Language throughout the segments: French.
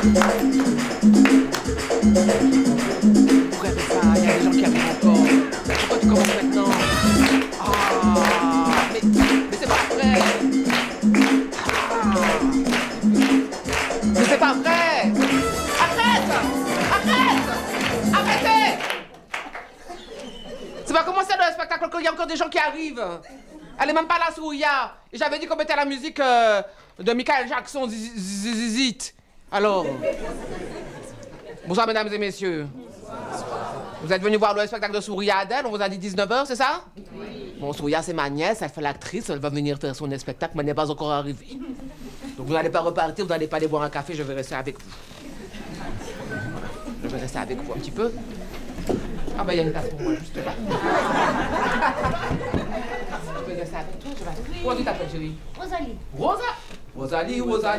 Pourquoi elle fait ça? Il y a des gens qui arrivent encore. Pourquoi tu commences maintenant? Ah, mais c'est pas vrai. Ah. Mais c'est pas vrai. Arrête! Arrête! Arrêtez! Ça va commencer le spectacle qu'il y a encore des gens qui arrivent. Elle est même pas là, Souria. Et j'avais dit qu'on mettait la musique de Michael Jackson, Zizit. Alors. Bonsoir, mesdames et messieurs. Vous êtes venus voir le spectacle de Souria Adèle, on vous a dit 19h, c'est ça? Oui. Bon, Souria, c'est ma nièce, elle fait l'actrice, elle va venir faire son spectacle, mais elle n'est pas encore arrivée. Donc vous n'allez pas repartir, vous n'allez pas aller boire un café, je vais rester avec vous. Je vais rester avec vous un petit peu. Ah ben, il y a une place pour moi, juste là. Je vais rester avec toi, je vais avec toi. Comment tu t'appelles, chérie? Rosalie. Rosa? Rosalie.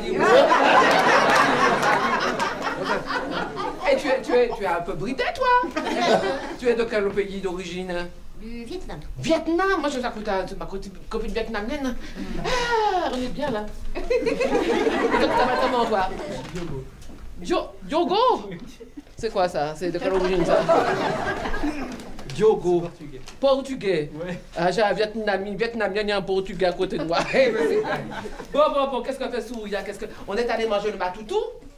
Et tu es un peu bridée, toi? Tu es de quel pays d'origine? Du Vietnam. Vietnam? Moi, je suis à côté de ma copine vietnamienne. Ah, on est bien, là. Et toi, tu t'appelles comment, toi? Diogo. Diogo? C'est quoi, ça? C'est de quelle origine, ça? Diogo. Portugais. Ouais. Ah, j'ai un Vietnamien et un Portugais à côté de moi. Bon, qu'est-ce qu'on fait, Souria? On est allé manger le matoutou?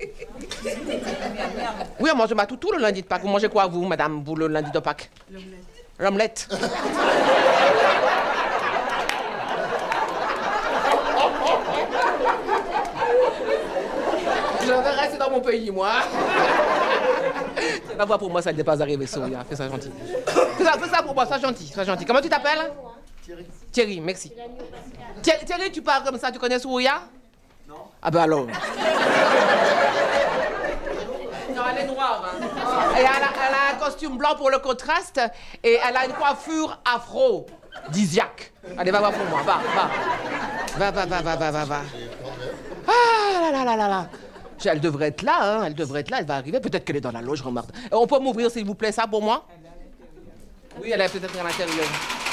Oui, on mange le matoutou le lundi de Pâques. Vous mangez quoi, vous, madame, vous, le lundi de Pâques? L'omelette. L'omelette. Je vais rester dans mon pays, moi. La voix pour moi, ça n'est pas arrivé, Souria. Fais ça gentil. Fais ça pour moi, sois gentil, sois gentil. Comment tu t'appelles? Thierry. Thierry, merci. Thierry, tu parles comme ça, tu connais Souria? Non. Ah ben alors. Non, elle est noire. Hein. Et elle a un costume blanc pour le contraste et elle a une coiffure aphrodisiaque. Allez, va voir pour moi, va. Va. Ah là. Elle devrait être là, hein, elle va arriver. Peut-être qu'elle est dans la loge, remarque. On peut m'ouvrir, s'il vous plaît, ça pour moi? Oui, elle est peut-être à l'intérieur.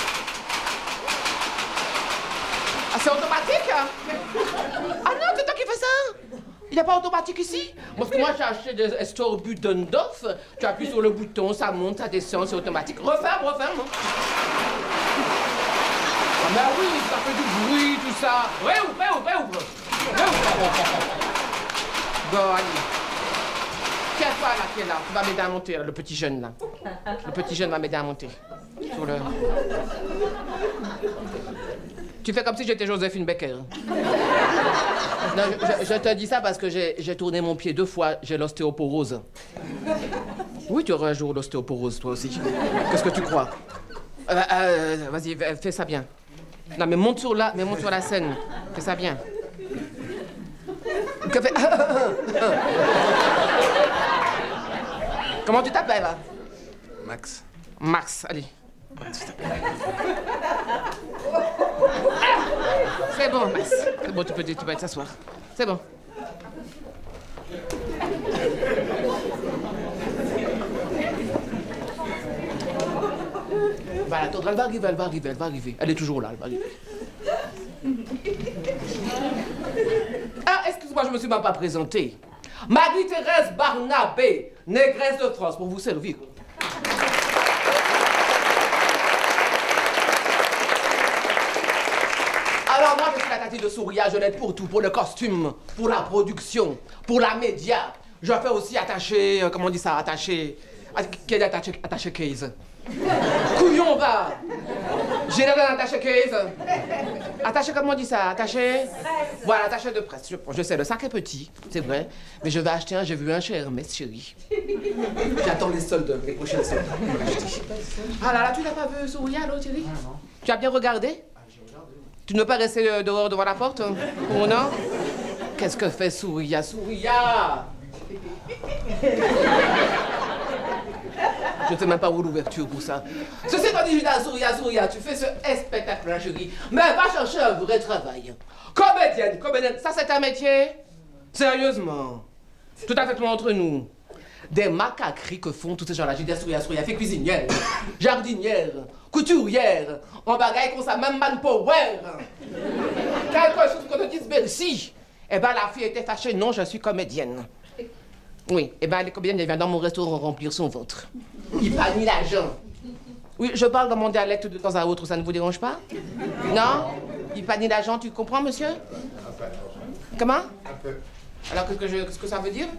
Ah, c'est automatique? Ah non, c'est toi qui fais ça? Il n'y a pas automatique ici? Parce que moi, j'ai acheté des Estor Buttendorf. Tu appuies sur le bouton, ça monte, ça descend, c'est automatique. Referme. Ah, mais oui, ça fait du bruit, tout ça. Réouvre. Bon, allez. Qui est-ce là qui est là? Tu vas m'aider à monter, là, le petit jeune, là. Le petit jeune va m'aider à monter. Sur le... Tu fais comme si j'étais Joséphine Baker. Non, je te dis ça parce que j'ai tourné mon pied 2 fois, j'ai l'ostéoporose. Oui, tu auras un jour l'ostéoporose, toi aussi. Qu'est-ce que tu crois? Vas-y, fais ça bien. Non, mais monte sur la scène. Fais ça bien. Comment tu t'appelles? Max. Max, allez. C'est bon, Max. C'est bon, tu peux t'asseoir. C'est bon. Voilà, elle va arriver. Elle est toujours là, elle va arriver. Ah, excuse-moi, je me suis même pas présentée. Marie-Thérèse Barnabé, négresse de France, pour vous servir. Alors moi, je suis la tati de Souria, je l'aide pour tout, pour le costume, pour la production, pour la média. Je fais aussi attacher, comment on dit ça, attacher case. Couillon va. J'ai l'air d'un attaché case. Attaché, comment on dit ça? Attaché? Voilà, attaché de presse. Je sais, le sac est petit, c'est vrai. Mais je vais acheter un, j'ai vu un chez Hermès, chérie. J'attends les soldes, les prochaines soldes. Ah là là, tu l'as pas vu, Souria, là, Thierry? Non. Tu as bien regardé? Ah, j'ai regardé. Tu ne veux pas rester dehors devant la porte? Ou non? Qu'est-ce que fait Souria? Je ne sais même pas où l'ouverture pour ça. Ceci étant dit, Souria, tu fais ce spectacle-là, chérie. Mais va chercher un vrai travail. Comédienne, ça c'est un métier? Sérieusement. Tout à fait loin entre nous. Des macaqueries que font tous ces gens-là. J'ai dit Souria, fait cuisinière, jardinière, couturière, en bagaille qu'on sait même manpower. Quelque chose qu'on te dise merci. Eh ben la fille était fâchée, non, je suis comédienne. Oui, eh bien, les comédiennes, elles viennent dans mon restaurant remplir son ventre. Il panie l'argent. Oui, je parle dans mon dialecte de temps à autre, ça ne vous dérange pas? Non? Il panie l'argent, tu comprends, monsieur? Un peu. Comment? Un peu. Alors, qu'est-ce que ça veut dire?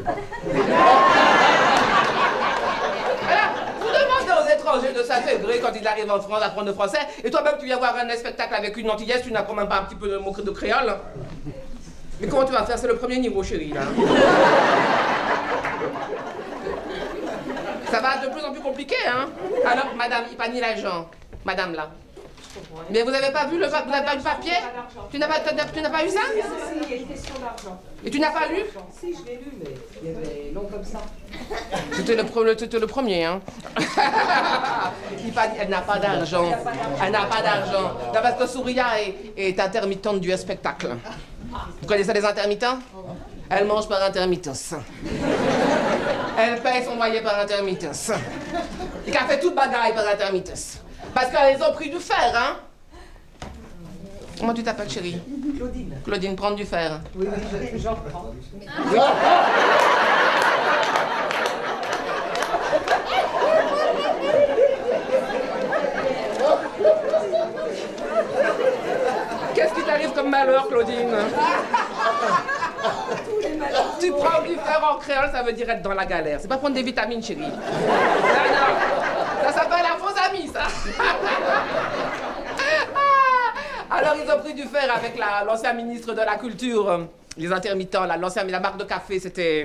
Voilà, vous demandez aux étrangers de s'intégrer quand ils arrivent en France à apprendre le français, et toi-même, tu viens voir un spectacle avec une antillaise, tu n'apprends même pas un petit peu de mot de créole? Mais comment tu vas faire? C'est le premier niveau, chérie, là. Ça va de plus en plus compliqué, hein? Alors, madame, il panie l'argent. Madame, là. Mais vous n'avez pas vu vous n'avez pas lu le papier? Tu n'as pas eu ça? Si, il y a une question d'argent. Et tu n'as pas lu? Si, je l'ai lu, mais il y avait long comme ça. C'était le premier, hein? Elle n'a pas d'argent. Elle n'a pas d'argent. Non, parce que Souria est intermittente du spectacle. Vous connaissez les intermittents? Elle mange par intermittence. Elle paye son loyer par intermittence. Et qu'elle fait toute bagaille par intermittence. Parce qu'elles ont pris du fer, hein? Comment tu t'appelles, chérie? Claudine. Claudine, prendre du fer. Oui, j'en prends. Qu'est-ce qui t'arrive comme malheur, Claudine? Tu prends du fer en créole, ça veut dire être dans la galère. C'est pas prendre des vitamines, chérie. Non. Ça s'appelle un faux ami, ça. Alors, ils ont pris du fer avec l'ancien ministre de la Culture, les intermittents, la marque de café, c'était...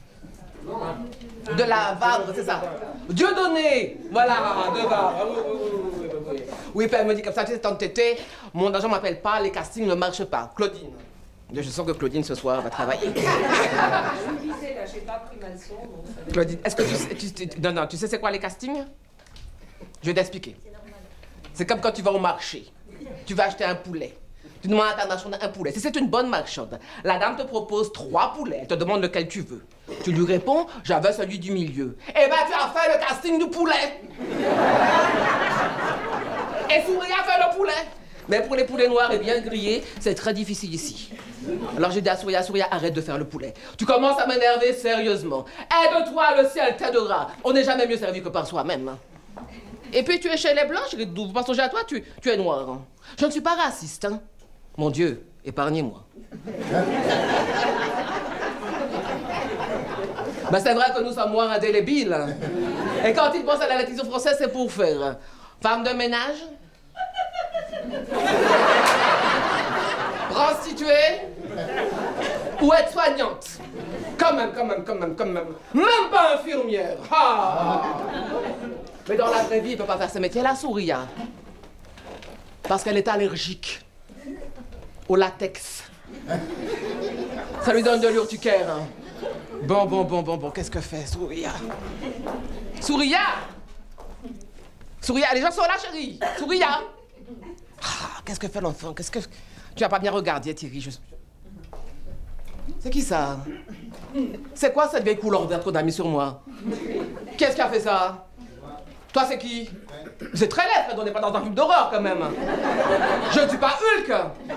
De la Vabre, c'est ça. Dieudonné. Voilà, de Vabre. Oui, puis elle me dit comme ça, tu sais, tante Tété, mon agent m'appelle pas, les castings ne marchent pas. Claudine. Je sens que Claudine, ce soir, va travailler. Je me disais, là, j'ai pas pris ma leçon, donc ça va... Claudine, est-ce que non, tu sais c'est quoi les castings? Je vais t'expliquer. C'est comme quand tu vas au marché. Tu vas acheter un poulet. Tu demandes à ta marchande un poulet. Si c'est une bonne marchande, la dame te propose 3 poulets. Elle te demande lequel tu veux. Tu lui réponds, j'avais celui du milieu. Eh ben, tu as fait le casting du poulet. Et Souris a fait le poulet. Mais pour les poulets noirs et bien grillés, c'est très difficile ici. Alors j'ai dit à Souria, arrête de faire le poulet. Tu commences à m'énerver sérieusement. Aide-toi, le ciel t'aidera. On n'est jamais mieux servi que par soi-même. Et puis tu es chez les blancs, vous pas songer à toi, tu es noir. Hein. Je ne suis pas raciste, hein. Mon Dieu, épargnez-moi. Ben, c'est vrai que nous sommes noirs indélébiles. Et quand ils pensent à la télévision française, c'est pour faire femme de ménage, prostituée ou aide-soignante. Quand même. Même pas infirmière. Ah. Mais dans la vraie vie, il ne peut pas faire ce métier. La Souria. Parce qu'elle est allergique au latex. Ça lui donne de l'urticaire. Hein. Bon, qu'est-ce que fait Souria? Souria, les gens sont là, chérie. Souria. Ah, qu'est-ce que fait l'enfant? Tu vas pas bien regarder, Thierry. C'est qui ça? C'est quoi cette vieille couleur verte qu'on a mis sur moi? Qu'est-ce qui a fait ça? Toi, c'est qui? C'est très laid, Fred, on n'est pas dans un film d'horreur, quand même. Je ne suis pas Hulk.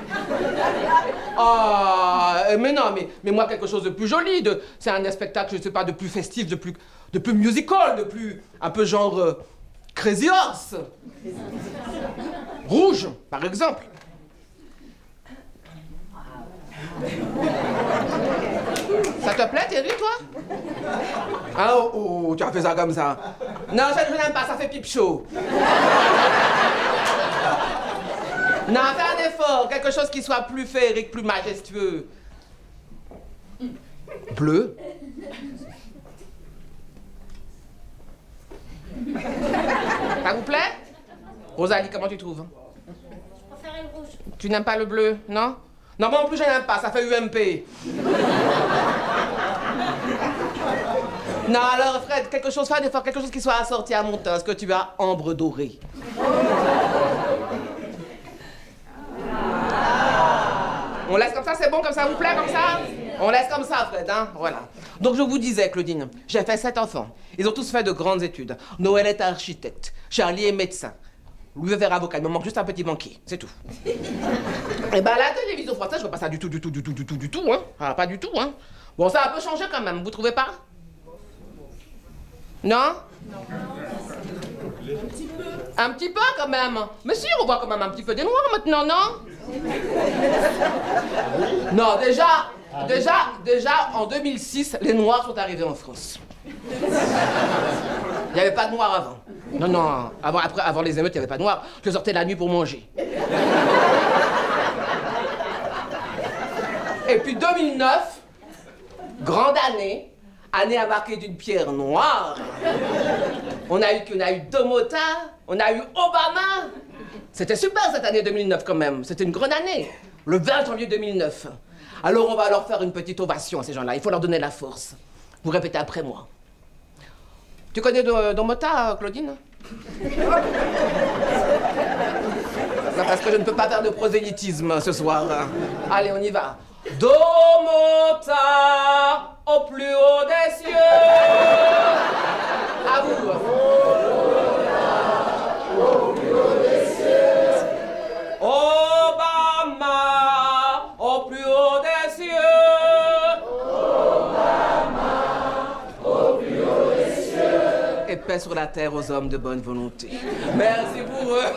Ah, mais non, mais moi, quelque chose de plus joli. C'est un spectacle, je ne sais pas, de plus festif, de plus musical, de plus... Un peu genre... Crazy Horse. Rouge, par exemple. Ça te plaît, Thierry, toi? Ah, oh, tu as fait ça comme ça. Non, je n'aime pas, ça fait pipe chaud. Non, fais un effort, quelque chose qui soit plus féerique, plus majestueux. Bleu. Ça vous plaît? Rosalie, comment tu trouves? Je préfère le rouge. Tu n'aimes pas le bleu, non? Non, moi non plus, je n'aime pas, ça fait UMP. Non, alors Fred, quelque chose, fais un effort, quelque chose qui soit assorti à mon teint. Est-ce que tu as ambre dorée? On laisse comme ça, c'est bon, comme ça vous plaît, comme ça? On laisse comme ça, Fred, hein? Voilà. Donc je vous disais, Claudine, j'ai fait 7 enfants. Ils ont tous fait de grandes études. Noël est architecte, Charlie est médecin, Louis veut faire avocat, il me manque juste un petit banquier, c'est tout. Et ben la télévision française, je vois pas ça du tout, hein. Ah, pas du tout, hein. Bon, ça a un peu changé quand même, vous trouvez pas? Non? Un petit peu quand même. Mais si, on voit quand même un petit peu des noirs maintenant, non? Non, déjà, en 2006, les noirs sont arrivés en France. Il n'y avait pas de noirs avant. Non, avant les émeutes, il n'y avait pas de noirs. Je sortais la nuit pour manger. Et puis 2009, grande année à marquer d'une pierre noire. On a eu Domota, on a eu Obama. C'était super cette année 2009 quand même. C'était une grande année. Le 20 janvier 2009. Alors on va leur faire une petite ovation à ces gens-là. Il faut leur donner la force. Vous répétez après moi. Tu connais Domota, Claudine? Non, parce que je ne peux pas faire de prosélytisme ce soir. Allez, on y va. Domota au plus haut des cieux. À vous. Au plus haut des cieux. Obama au plus haut des cieux. Obama au plus haut des cieux. Et paix sur la terre aux hommes de bonne volonté. Merci pour eux.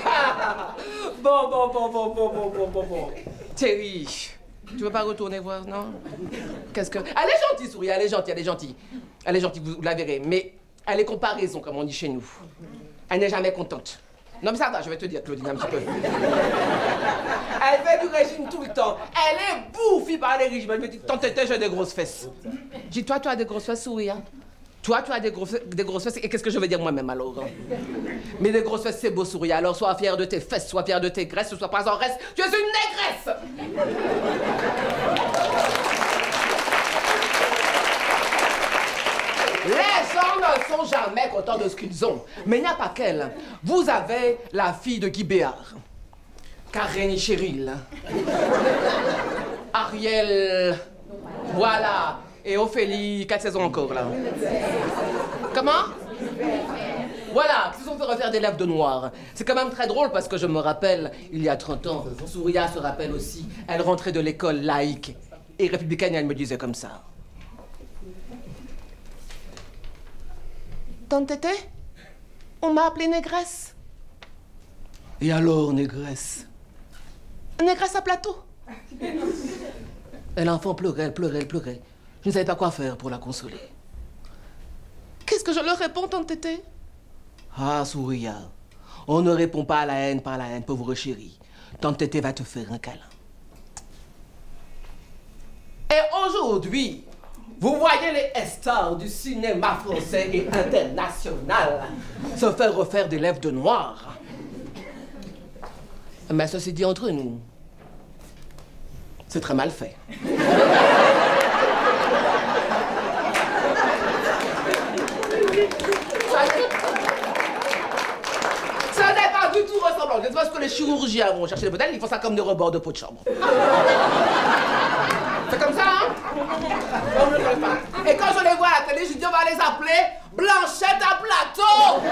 Bon. Thierry. Tu veux pas retourner voir, non? Qu'est-ce que... Elle est gentille, Souris, elle est gentille. Elle est gentille, vous la verrez. Mais elle est comparaison, comme on dit chez nous. Elle n'est jamais contente. Non, mais ça va, je vais te dire, Claudine, un petit peu. Elle fait du régime tout le temps. Elle est bouffie par les régimes. Elle me dit, tante Tété, j'ai des grosses fesses. Je dis, toi, tu as des grosses fesses, Souris, hein? Toi, tu as des grosses fesses. Et qu'est-ce que je vais dire moi-même, alors? Mais des grosses fesses, c'est beau, Souris. Alors, sois fière de tes fesses, sois fière de tes graisses, sois pas en reste. Tu es une négresse! Les gens ne sont jamais contents de ce qu'ils ont. Mais il n'y a pas qu'elle. Vous avez la fille de Guy Béard. Karen Cheryl. Ariel. Voilà. Et Ophélie, 4 saisons encore, là. Comment? Voilà, qui se sont fait refaire des lèvres de noir. C'est quand même très drôle parce que je me rappelle, il y a 30 ans, Souria se rappelle aussi, elle rentrait de l'école laïque et républicaine et elle me disait comme ça. Tante Tété, on m'a appelée négresse. Et alors, négresse? Négresse à plateau. Et l'enfant pleurait, elle pleurait. Je ne savais pas quoi faire pour la consoler. Qu'est-ce que je leur réponds, tante Tété? Ah, Souria, on ne répond pas à la haine par la haine, pauvre chérie. Tante Tété va te faire un câlin. Et aujourd'hui, vous voyez les stars du cinéma français et international se faire refaire des lèvres de noir. Mais ceci dit entre nous, c'est très mal fait. Ça n'est pas du tout ressemblant. C'est parce que les chirurgiens vont chercher les modèles, ils font ça comme des rebords de peau de chambre. C'est comme ça, hein? Non, je ne le pas. Et quand je les vois à la télé, je dis on va les appeler Blanchette à plateau.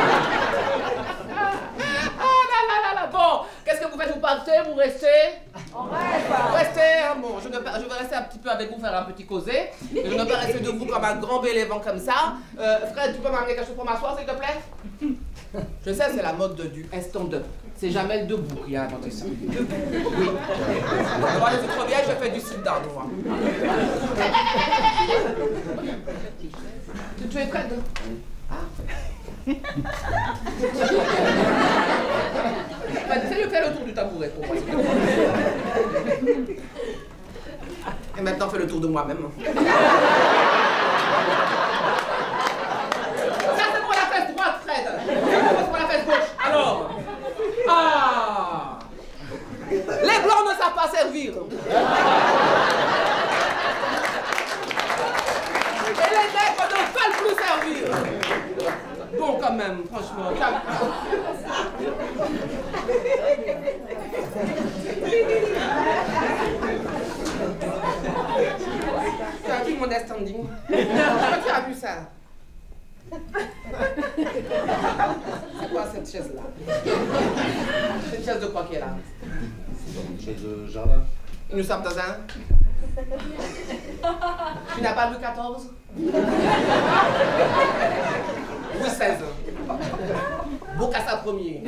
Oh là là. Bon, qu'est-ce que vous faites? Vous partez? Vous restez? On reste. Restez, hein? Bon, je vais rester un petit peu avec vous, faire un petit causé. Je ne vais pas rester debout comme un grand bélévent comme ça. Fred, tu peux m'amener quelque chose pour m'asseoir, s'il te plaît? Je sais, c'est la mode du stand-up. C'est jamais le debout qui a inventé ça. Oui. Devant les autres vieilles, je fais du sit-down, moi. Tu es prête? Ah. Fais le tour du tabouret pour moi. Et maintenant, fais le tour de moi-même. Ça, c'est pour la fesse droite, Fred. C'est pour la fesse gauche. Alors. Ah. Les blancs ne savent pas servir. Et les nègres ne veulent plus servir. Bon, quand même, franchement. Tu as vu mon standing? Tu as vu ça? C'est quoi cette chaise-là? C'est une chaise de quoi qui est là? Une chaise de jardin. Nous sommes dans un... Tu n'as pas Louis XIV? Louis XVI. Bokassa Ier.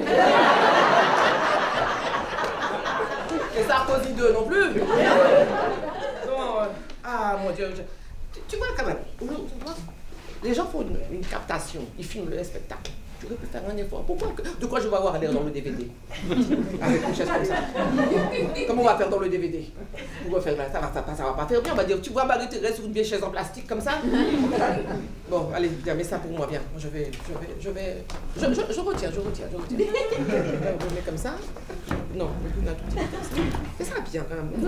Et Sarkozy II non plus. Non, ah mon Dieu. Tu vois quand même, les gens font une captation, ils filment le spectacle. Tu aurais pu faire un effort. Pourquoi? De quoi je vais avoir l'air dans le DVD? Avec une chaise comme ça. Comment on va faire dans le DVD? Pourquoi faire là? Ça va pas faire bien. On va dire, tu vois Marie-Thérèse sur une vieille chaise en plastique comme ça? Bon, allez, viens, mets ça pour moi, viens. Je retiens. Je mets comme ça. Non, c'est ça bien quand même.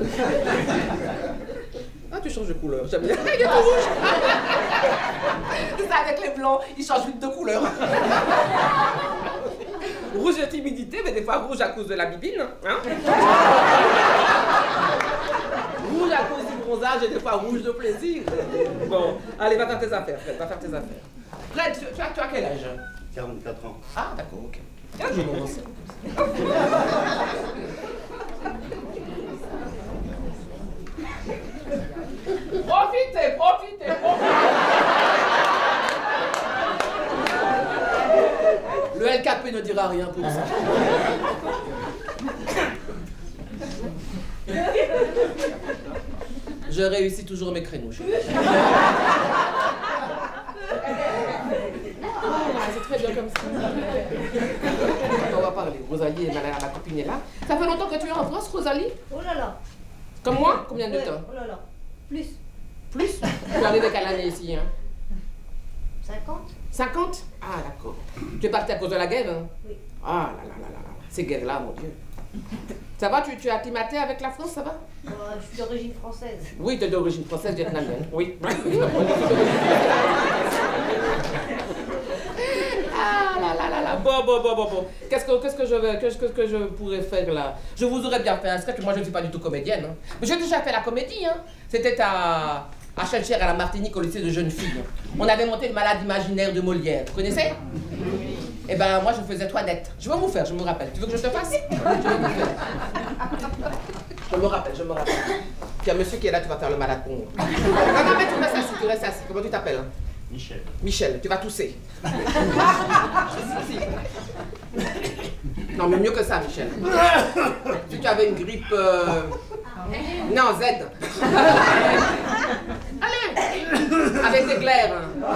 Ah, tu changes de couleur, j'aime bien. Il est tout rouge. C'est ça, avec les blancs, ils changent vite de couleur. Rouge de timidité, mais des fois rouge à cause de la bibine. Hein? Rouge à cause du bronzage et des fois rouge de plaisir. Bon, allez, va faire tes affaires, Fred, va faire tes affaires. Fred, tu as quel âge? 44 ans. Ah, d'accord, ok. Je commence. Profitez. Le LKP ne dira rien pour ça. Je réussis toujours mes créneaux. C'est très bien comme ça. On va parler. Rosalie, ma copine est là. Ça fait longtemps que tu es en France, Rosalie? Oh là là. Comme moi? Combien de temps? Oh là là. Plus. Plus? Tu es arrivé quelle année ici, hein? 50. 50? Ah, d'accord. Tu es parti à cause de la guerre, hein? Oui. Ah là. Ces guerres-là, mon Dieu. Ça va? Tu es acclimaté avec la France, ça va? Je suis d'origine française. Oui, tu es d'origine française vietnamienne. Oui. Ah là. Bon. Qu'est-ce que je pourrais faire là? Je vous aurais bien fait un sketch, moi je ne suis pas du tout comédienne. Hein. Mais j'ai déjà fait la comédie. Hein. C'était à Chelcher, à la Martinique, au lycée de jeunes filles. On avait monté le malade imaginaire de Molière. Vous connaissez? Eh ben moi je faisais Toinette. Je vais vous faire, je me rappelle. Tu veux que je te fasse? Je me rappelle. Puis il y a un monsieur qui est là, tu vas faire le malade pour moi. Non, mais tu restes assis, Comment tu t'appelles? Hein? Michel, tu vas tousser. Non, mais mieux que ça, Michel. Si tu avais une grippe... Non, Z. Allez, avec des glaires.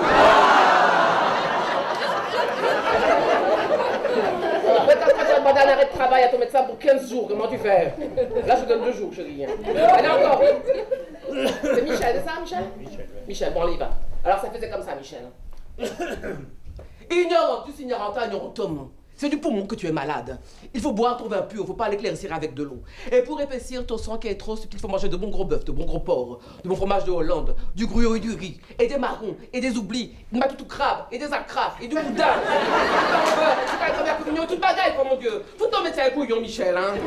Demande un arrêt de travail à ton médecin pour 15 jours. Comment tu fais? Là, je donne 2 jours, chérie. Allez, encore. C'est Michel, c'est ça, Michel? Michel, bon, allez, va. Alors, ça faisait comme ça, Michel. Ignorantus ignorantum. C'est du poumon que tu es malade. Il faut boire ton vin pur, il ne faut pas l'éclaircir avec de l'eau. Et pour épaissir ton sang qui est trop subtil, il faut manger de bons gros bœufs, de bons gros porcs, de bon fromage de Hollande, du gruau et du riz, et des marrons, et des oublis, du matoutou crabe, et des acrapes, et du boudin. C'est pas la première communion, toute bagaille, oh mon Dieu. Tout ton médecin est couillon, Michel, hein.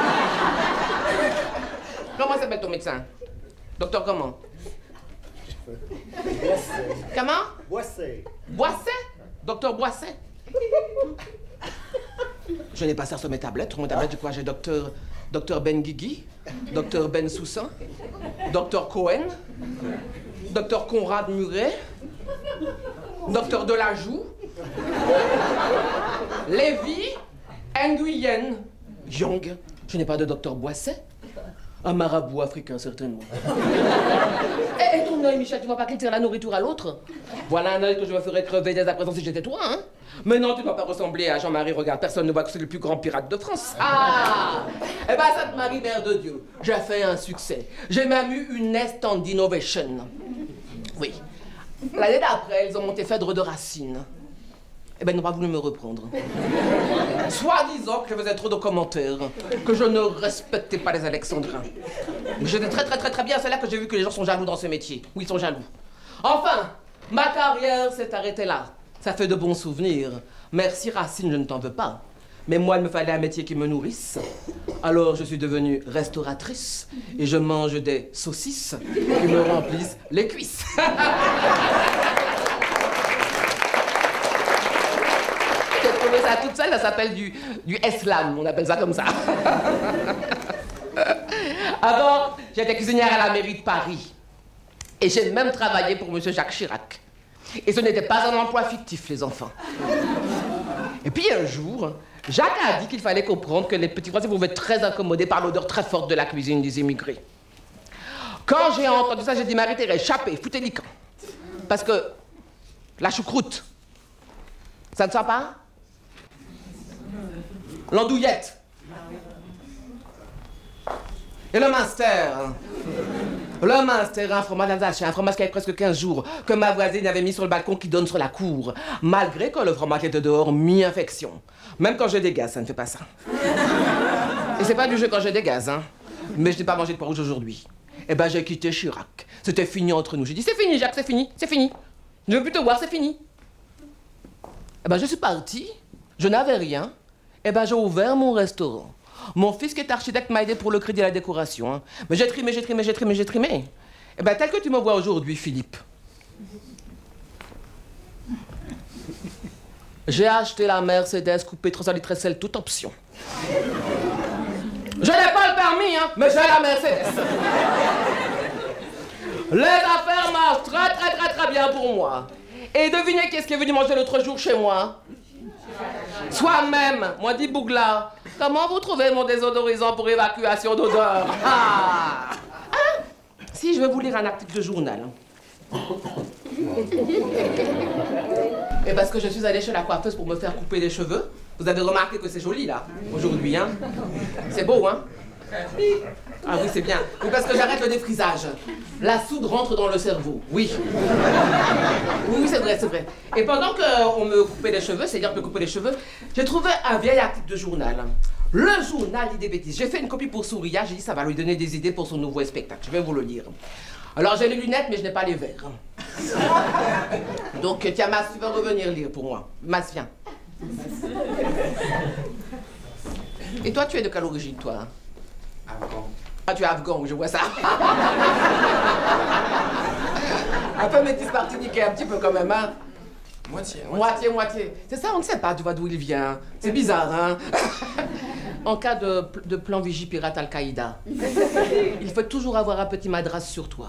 Comment s'appelle ton médecin? Docteur comment? Comment? Boisset. Boisset? Docteur Boisset? Je n'ai pas ça sur mes tablettes. Sur mes tablettes, je crois que j'ai docteur Ben Guigui, docteur Ben Soussan, docteur Cohen, docteur Conrad Muret, docteur Delajoux, Lévy, Nguyen, Young. Je n'ai pas de docteur Boisset. Un marabout africain, certainement. Et ton œil, Michel, tu vois pas qu'il tire la nourriture à l'autre? Voilà un œil que je me ferais crever dès à présent si j'étais toi, hein? Mais non, tu ne dois pas ressembler à Jean-Marie, regarde, personne ne voit que c'est le plus grand pirate de France. Ah! Eh ben, Sainte-Marie, mère de Dieu, j'ai fait un succès. J'ai même eu une stand innovation. Oui. L'année d'après, ils ont monté Phèdre de Racine. Eh ben, ils n'ont pas voulu me reprendre. Soit disant que je faisais trop de commentaires, que je ne respectais pas les Alexandrins. Mais j'étais très bien, c'est là que j'ai vu que les gens sont jaloux dans ce métier. Oui, ils sont jaloux. Enfin, ma carrière s'est arrêtée là. Ça fait de bons souvenirs. Merci Racine, je ne t'en veux pas. Mais moi, il me fallait un métier qui me nourrisse. Alors, je suis devenue restauratrice et je mange des saucisses qui me remplissent les cuisses. trouvé ça toute seule, ça s'appelle du slam, on appelle ça comme ça. Avant, j'étais cuisinière à la mairie de Paris. Et j'ai même travaillé pour M. Jacques Chirac. Et ce n'était pas un emploi fictif, les enfants. Et puis un jour, Jacques a dit qu'il fallait comprendre que les petits Français pouvaient être très incommodés par l'odeur très forte de la cuisine des immigrés. Quand j'ai entendu ça, j'ai dit, Marie-Thérèse, chapez, foutez les camps. Parce que la choucroute, ça ne sent pas? L'andouillette. Et le Munster. Le Munster, un fromage alsacien, un fromage qui avait presque 15 jours, que ma voisine avait mis sur le balcon qui donne sur la cour, malgré que le fromage était dehors, mi-infection. Même quand j'ai des gaz, ça ne fait pas ça. Et c'est pas du jeu quand j'ai des gaz, hein. Mais je n'ai pas mangé de poids rouge aujourd'hui. Eh ben, j'ai quitté Chirac. C'était fini entre nous. J'ai dit, c'est fini, Jacques, c'est fini, c'est fini. Je ne veux plus te voir, c'est fini. Eh ben, je suis partie, je n'avais rien. Eh ben, j'ai ouvert mon restaurant. Mon fils qui est architecte m'a aidé pour le crédit à la décoration. Hein. Mais j'ai trimé. Eh bien, tel que tu me vois aujourd'hui, Philippe. J'ai acheté la Mercedes coupée 300 litres SL, toute option. Je n'ai pas le permis, hein, mais j'ai la Mercedes. Les affaires marchent très bien pour moi. Et devinez qu'est-ce qui est venu manger l'autre jour chez moi? Soi-même, moi dit Bougla, comment vous trouvez mon désodorisant pour évacuation d'odeur? Si, je vais vous lire un article de journal. Et parce que je suis allée chez la coiffeuse pour me faire couper les cheveux. Vous avez remarqué que c'est joli, là, aujourd'hui, hein? C'est beau, hein? Ah oui, c'est bien. Oui, parce que j'arrête le défrisage. La soude rentre dans le cerveau, oui. Oui, c'est vrai. Et pendant qu'on me coupait les cheveux, c'est-à-dire me couper les cheveux, j'ai trouvé un vieil article de journal. Le journal dit des bêtises. J'ai fait une copie pour Souria, j'ai dit ça va lui donner des idées pour son nouveau spectacle. Je vais vous le lire. Alors j'ai les lunettes, mais je n'ai pas les verres. Donc tiens, Mas, tu vas revenir lire pour moi. Mas, viens. Et toi, tu es de quelle origine, toi? Afghan. Ah, tu es afghan, oui, je vois ça. Un peu métis martiniquais, un petit peu quand même, hein? Moitié. C'est ça, on ne sait pas, tu vois d'où il vient. C'est bizarre, hein? En cas de plan Vigipirate Al-Qaïda, il faut toujours avoir un petit madras sur toi.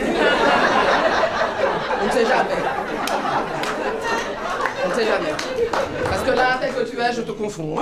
On ne sait jamais. On ne sait jamais. Parce que là, tel que tu es, je te confonds.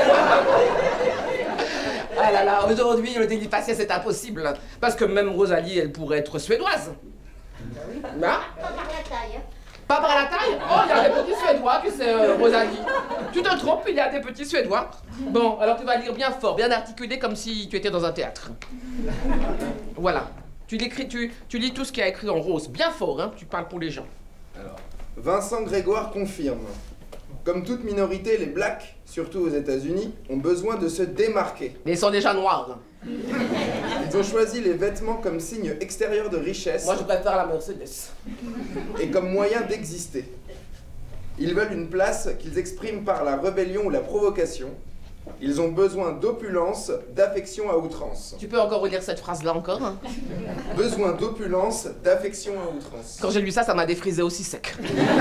Ah là là, aujourd'hui, le délit faciès, c'est impossible. Parce que même Rosalie, elle pourrait être suédoise. Hein? Pas par la taille. Pas par la taille? Oh, il y a des petits Suédois, tu sais, Rosalie. Tu te trompes, il y a des petits Suédois. Bon, alors tu vas lire bien fort, bien articulé, comme si tu étais dans un théâtre. Voilà. Tu lis tout ce qui est écrit en rose, bien fort, hein, tu parles pour les gens. Alors, Vincent Grégoire confirme. Comme toute minorité, les blacks, surtout aux États-Unis, ont besoin de se démarquer. Mais ils sont déjà noirs. Ils ont choisi les vêtements comme signe extérieur de richesse. Moi, je préfère la Mercedes. Et comme moyen d'exister. Ils veulent une place qu'ils expriment par la rébellion ou la provocation. Ils ont besoin d'opulence, d'affection à outrance. Tu peux encore relire cette phrase-là encore, hein? Besoin d'opulence, d'affection à outrance. Quand j'ai lu ça, ça m'a défrisé aussi sec.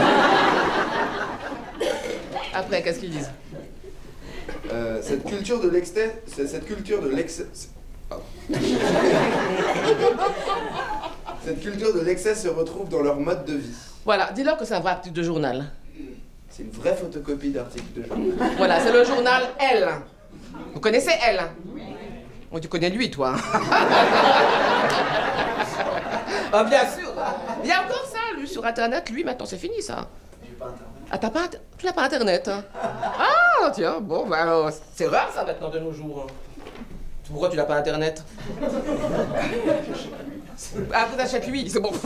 Après, qu'est-ce qu'ils disent? Cette culture de l'excès... Cette culture de l'excès... Cette culture de l'excès se retrouve dans leur mode de vie. Voilà, dis-leur que c'est un vrai article de journal. C'est une vraie photocopie d'article de journal. Voilà, c'est le journal Elle. Vous connaissez Elle? Oh, tu connais lui, toi. Ah, bien sûr. Il y a encore ça, lui, sur Internet. Lui, maintenant, c'est fini, ça. J'ai pas internet. Ah, tu n'as pas Internet, hein? Ah, tiens, bon, bah alors, c'est rare, ça, maintenant, de nos jours. Pourquoi tu n'as pas Internet? Ah, vous achètes lui, c'est bon.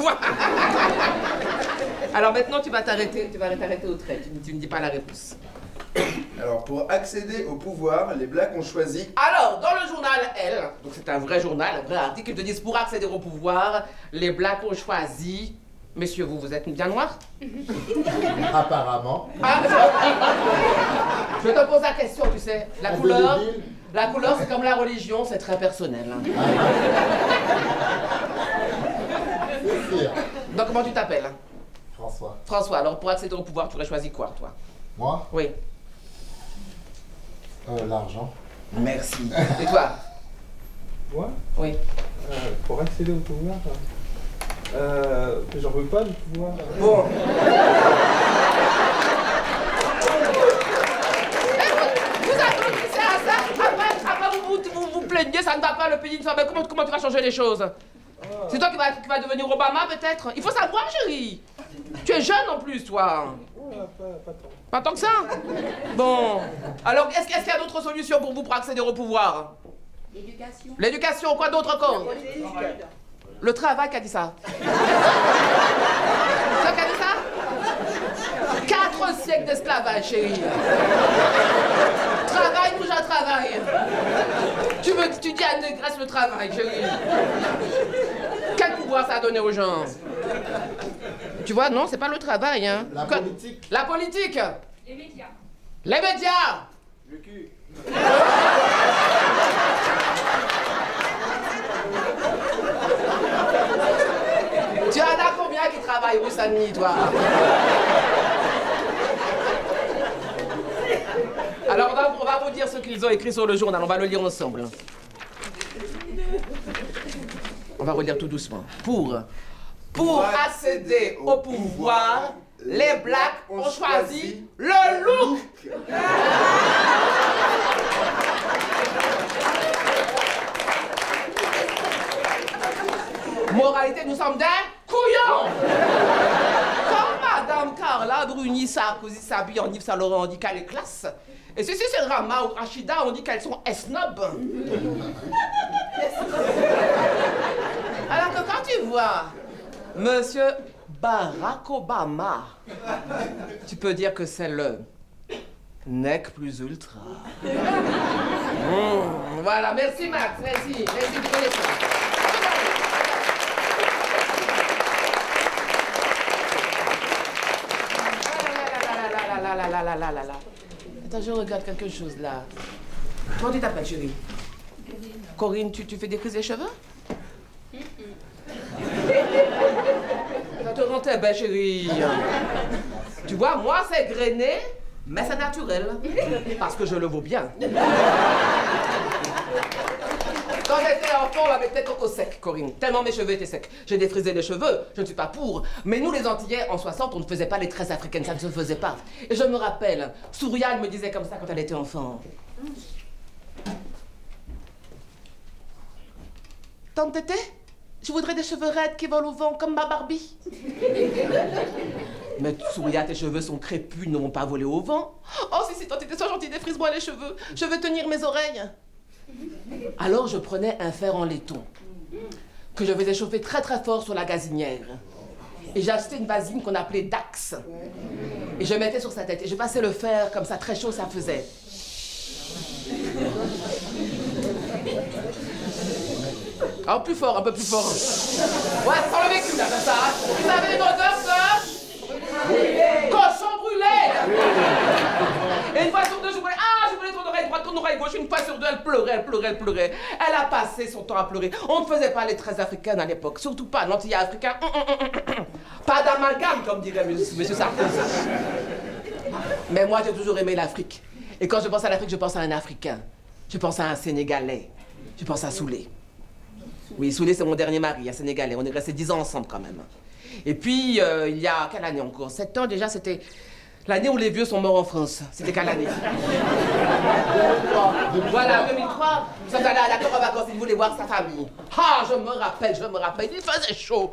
Alors maintenant, tu vas t'arrêter au trait. Tu ne dis pas la réponse. Alors, pour accéder au pouvoir, les blacks ont choisi... Alors, dans le journal Elle, donc c'est un vrai journal, un vrai article, ils te disent pour accéder au pouvoir, les blacks ont choisi... Messieurs, vous êtes bien noirs? Apparemment. Ah, je te pose la question, tu sais. La couleur, c'est comme la religion, c'est très personnel. Hein. C'est sûr. Donc, comment tu t'appelles? François. François, alors pour accéder au pouvoir, tu aurais choisi quoi, toi? Moi, Oui. L'argent. Merci. Et toi? Moi Oui. Pour accéder au pouvoir, j'en veux pas du pouvoir. Bon. Vous applaudissez à ça? Après vous plaignez, ça ne va pas, le pays ne va pas. Comment tu vas changer les choses? C'est toi qui vas devenir Obama, peut-être? Il faut savoir, chérie. Tu es jeune en plus, toi. Pas tant. Pas tant que ça? Bon. Alors, est-ce qu'il y a d'autres solutions pour vous pour accéder au pouvoir? L'éducation. L'éducation, quoi d'autre encore? Le travail, qui a dit ça? C'est toi qui a dit ça? 4 siècles d'esclavage, chérie. Travail, bouge à travail. Tu dis à Négresse le travail, chérie. Quel pouvoir ça a donné aux gens? Tu vois, non, c'est pas le travail, hein. La politique. La politique. Les médias. Les médias. Le cul. Tu en as combien qui travaillent rue Saint-Denis, toi? Alors, on va vous dire ce qu'ils ont écrit sur le journal. On va le lire ensemble. On va relire tout doucement. Pour accéder au pouvoir, les Blacks ont choisi le look. Moralité, nous sommes des couillons. Comme Madame Carla Bruni Sarkozy s'habille en Yves Saint Laurent, on dit qu'elle est classe. Et si c'est Rama ou Rachida, on dit qu'elles sont snobs. Alors que quand tu vois Monsieur Barack Obama, tu peux dire que c'est le nec plus ultra. Voilà, merci Max, merci, tu connais ça. Attends, je regarde quelque chose là. Comment tu t'appelles, chérie? Corinne, tu fais des crises des cheveux? Ça te rend très belle, chérie. Tu vois, moi c'est grainé, mais c'est naturel. Parce que je le vaux bien. Quand j'étais enfant, on m'avait peut-être au sec, Corinne. Tellement mes cheveux étaient secs. J'ai défrisé les cheveux, je ne suis pas pour. Mais nous, les Antillais, en 60, on ne faisait pas les tresses africaines, ça ne se faisait pas. Et je me rappelle, Souria, elle me disait comme ça quand elle était enfant. Tante Tété, je voudrais des cheveux raides qui volent au vent comme ma Barbie. Mais Souria, tes cheveux sont crépus, ils ne vont pas voler au vent. Oh, si, Tante Tété, sois gentille, défrise-moi les cheveux. Je veux tenir mes oreilles. Alors je prenais un fer en laiton que je faisais chauffer très très fort sur la gazinière. Et j'ai acheté une vasine qu'on appelait Dax. Et je mettais sur sa tête. Et je passais le fer comme ça, très chaud, ça faisait. Oh, plus fort, un peu plus fort. Ouais, sans le vécu là, comme ça. Vous avez une odeur de cochon brûlé. Et une fois sur deux, je voulais ton oreille droite, ton oreille gauche. Une fois sur deux, elle pleurait. Elle a passé son temps à pleurer. On ne faisait pas les tresses africaines à l'époque, surtout pas l'antillais africain. Pas d'amalgame, comme dirait monsieur Sarkozy. Mais moi, j'ai toujours aimé l'Afrique. Et quand je pense à l'Afrique, je pense à un Africain. Je pense à un Sénégalais. Je pense à Soulé. Oui, Soulé, c'est mon dernier mari, un Sénégalais. On est restés 10 ans ensemble quand même. Et puis, il y a, quelle année encore? 7 ans déjà, c'était l'année où les vieux sont morts en France. C'était quelle année? Voilà, 2003. Nous sommes allés à la Cour en vacances, il voulait voir sa famille. Ah, je me rappelle. Il faisait chaud.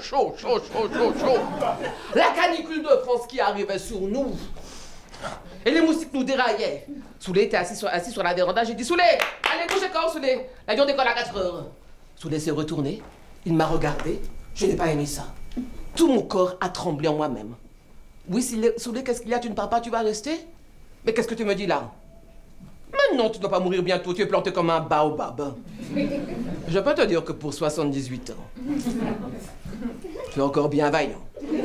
La canicule de France qui arrivait sur nous. Et les moustiques nous déraillaient. Soulé était assis sur la véranda. J'ai dit, Soulé, allez, couchez quand, Soulé? L'avion décolle à 4 heures. Soulé s'est retourné. Il m'a regardé. Je n'ai pas aimé ça. Tout mon corps a tremblé en moi-même. Oui, Soulé, qu'est-ce qu'il y a? Tu ne pars pas, tu vas rester? Mais qu'est-ce que tu me dis là? Mais non, tu ne dois pas mourir bientôt. Tu es planté comme un baobab. Je peux te dire que pour 78 ans, tu es encore bien vaillant.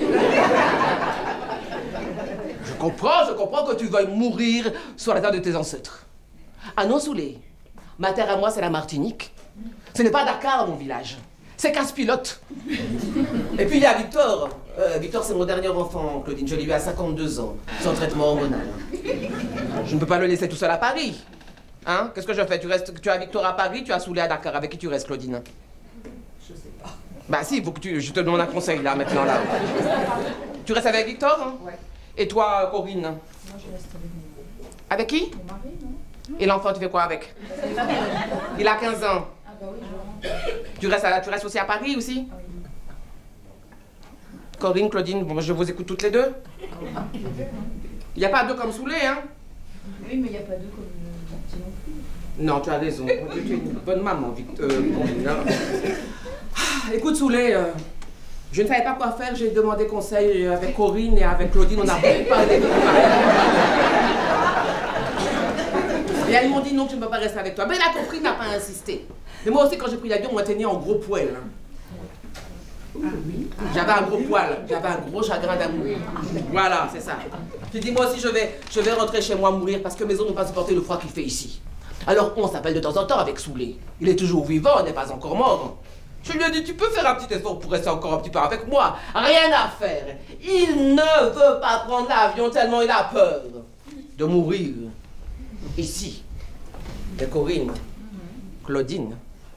Je comprends que tu veuilles mourir sur la terre de tes ancêtres. Ah non, Soulé. Ma terre à moi, c'est la Martinique. Ce n'est pas Dakar, mon village. C'est 15 pilotes. Et puis il y a Victor. Victor, c'est mon dernier enfant, Claudine. Je l'ai eu à 52 ans, sans traitement hormonal. Je ne peux pas le laisser tout seul à Paris. Hein? Qu'est-ce que je fais? Tu as Victor à Paris, tu as Soulé à Dakar. Avec qui tu restes, Claudine? Je sais pas. Bah si, il faut que je te demande un conseil là, maintenant là. Tu restes avec Victor? Hein? Ouais. Et toi, Corinne? Moi, je reste avec mon Avec qui? mari, non? Et l'enfant, tu fais quoi avec? Il a 15 ans. Ah bah oui, je rentre. Tu restes aussi à Paris aussi? Ah oui. Corinne, Claudine, bon, je vous écoute toutes les deux. Il n'y a pas deux comme Soulé, hein? Oui, mais il n'y a pas deux comme Gentil non plus. Non, tu as raison. Tu es une bonne maman, Victor. Corinne, hein. Écoute, Soulé, je ne savais pas quoi faire. J'ai demandé conseil avec Corinne et avec Claudine. On a beaucoup parlé de et elles m'ont dit non, tu ne peux pas rester avec toi. Mais la copine n'a pas insisté. Mais moi aussi, quand j'ai pris l'avion, on m'a tenu en gros poil. Hein. Ah oui. J'avais un gros poil, j'avais un gros chagrin d'amour. Voilà, c'est ça. J'ai dit, moi aussi, je vais rentrer chez moi mourir parce que mes os n'ont pas supporté le froid qu'il fait ici. Alors, on s'appelle de temps en temps avec Soulé. Il est toujours vivant, n'est pas encore mort. Je lui ai dit, tu peux faire un petit effort pour rester encore un petit peu avec moi. Rien à faire. Il ne veut pas prendre l'avion tellement il a peur de mourir ici. Et Corinne, Claudine.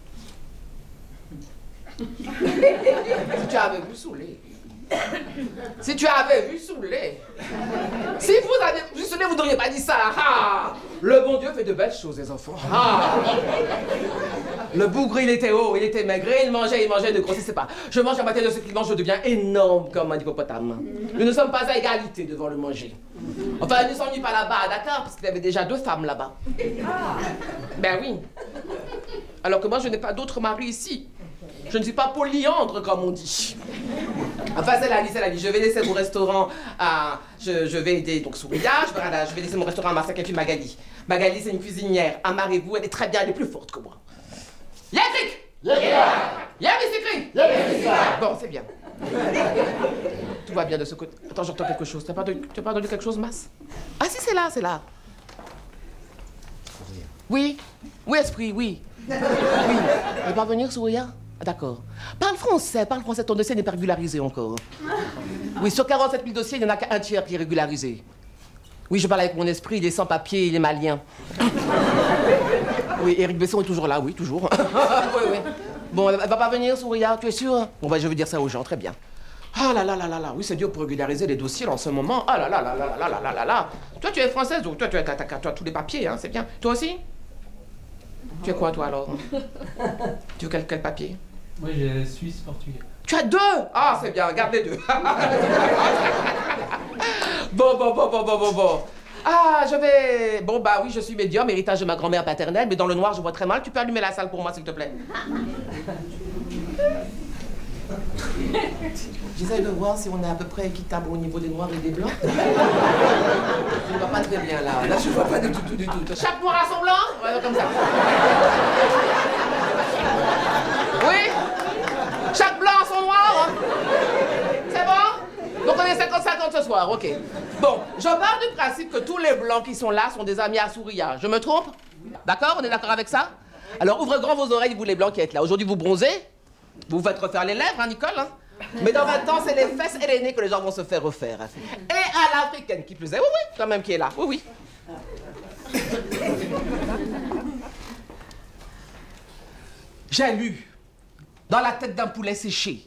Si tu avais vu Soulé. Si tu avais vu Soulé. Si vous avez vu Soulé, vous n'auriez pas dit ça. Ah, le bon Dieu fait de belles choses, les enfants. Ah. Le bougre, il était haut, il était maigre, il mangeait, ne grossissait pas. Je mange la moitié de ce qu'il mange, je deviens énorme comme un hippopotame. Nous ne sommes pas à égalité devant le manger. Enfin, il ne s'ennuie pas là-bas à Dakar, parce qu'il y avait déjà 2 femmes là-bas. Ben oui. Alors que moi, je n'ai pas d'autre mari ici. Je ne suis pas polyandre, comme on dit. Enfin, c'est la vie. Je vais laisser mon restaurant à... Je vais aider donc Souria. Je vais laisser mon restaurant à ma 5e fille Magali. Magali, c'est une cuisinière. Amarrez-vous, elle est très bien, elle est plus forte que moi. Yatrik! Yabissikri! Bon, c'est bien. Tout va bien de ce côté. Attends, j'entends quelque chose. Tu n'as pas entendu quelque chose, Mas? Ah si, c'est là, c'est là. Oui? Oui, esprit, oui. Oui. Elle va venir, Souria? Ah, d'accord. Parle français, ton dossier n'est pas régularisé encore. Oui, sur 47 000 dossiers, il n'y en a qu'un tiers qui est régularisé. Oui, je parle avec mon esprit, il est sans papier, il est malien. Oui, Éric Besson est toujours là, oui, toujours. Oui, oui. Bon, elle va pas venir, Souria, tu es sûr? Bon, bah, je vais dire ça aux gens, très bien. Ah là là là là là, oui, c'est dur pour régulariser les dossiers en ce moment. Ah là là là là là là là là là. Toi, tu es française, donc toi, tu as tous les papiers, hein, c'est bien. Toi aussi? Tu es quoi, toi, alors? Tu veux quel papier? Moi, j'ai Suisse, Portugais. Tu as 2? Ah, c'est bien, garde les 2. Bon. Ah, je vais... Bon, bah oui, je suis médium, héritage de ma grand-mère paternelle, mais dans le noir, je vois très mal. Tu peux allumer la salle pour moi, s'il te plaît? J'essaie de voir si on est à peu près équitable au niveau des noirs et des blancs. Je ne vois pas très bien, là. Là, je ne vois pas du tout. Chaque noir a son blanc? Ouais, comme ça. Oui? Chaque blanc a son noir? C'est bon? Donc on est 50-50 ce soir, ok. Bon, je pars du principe que tous les blancs qui sont là sont des amis à Souria. Je me trompe? D'accord? On est d'accord avec ça? Alors ouvrez grand vos oreilles, vous les blancs qui êtes là. Aujourd'hui, vous bronzez. Vous faites refaire les lèvres, hein, Nicole, hein? Mais dans 20 ans, c'est les fesses et les nez que les gens vont se faire refaire. Et à l'africaine qui plus est. Oui, oui, quand même qui est là. Oui, oui. J'ai lu dans la tête d'un poulet séché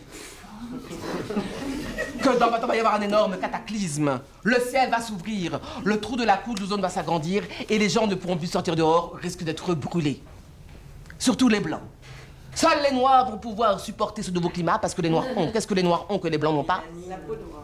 que dans 20 ans, il va y avoir un énorme cataclysme. Le ciel va s'ouvrir, le trou de la couche d'ozone va s'agrandir et les gens ne pourront plus sortir dehors, risquent d'être brûlés. Surtout les blancs. Seuls les noirs vont pouvoir supporter ce nouveau climat parce que les noirs ont. Qu'est-ce que les noirs ont que les blancs n'ont pas? La peau noire.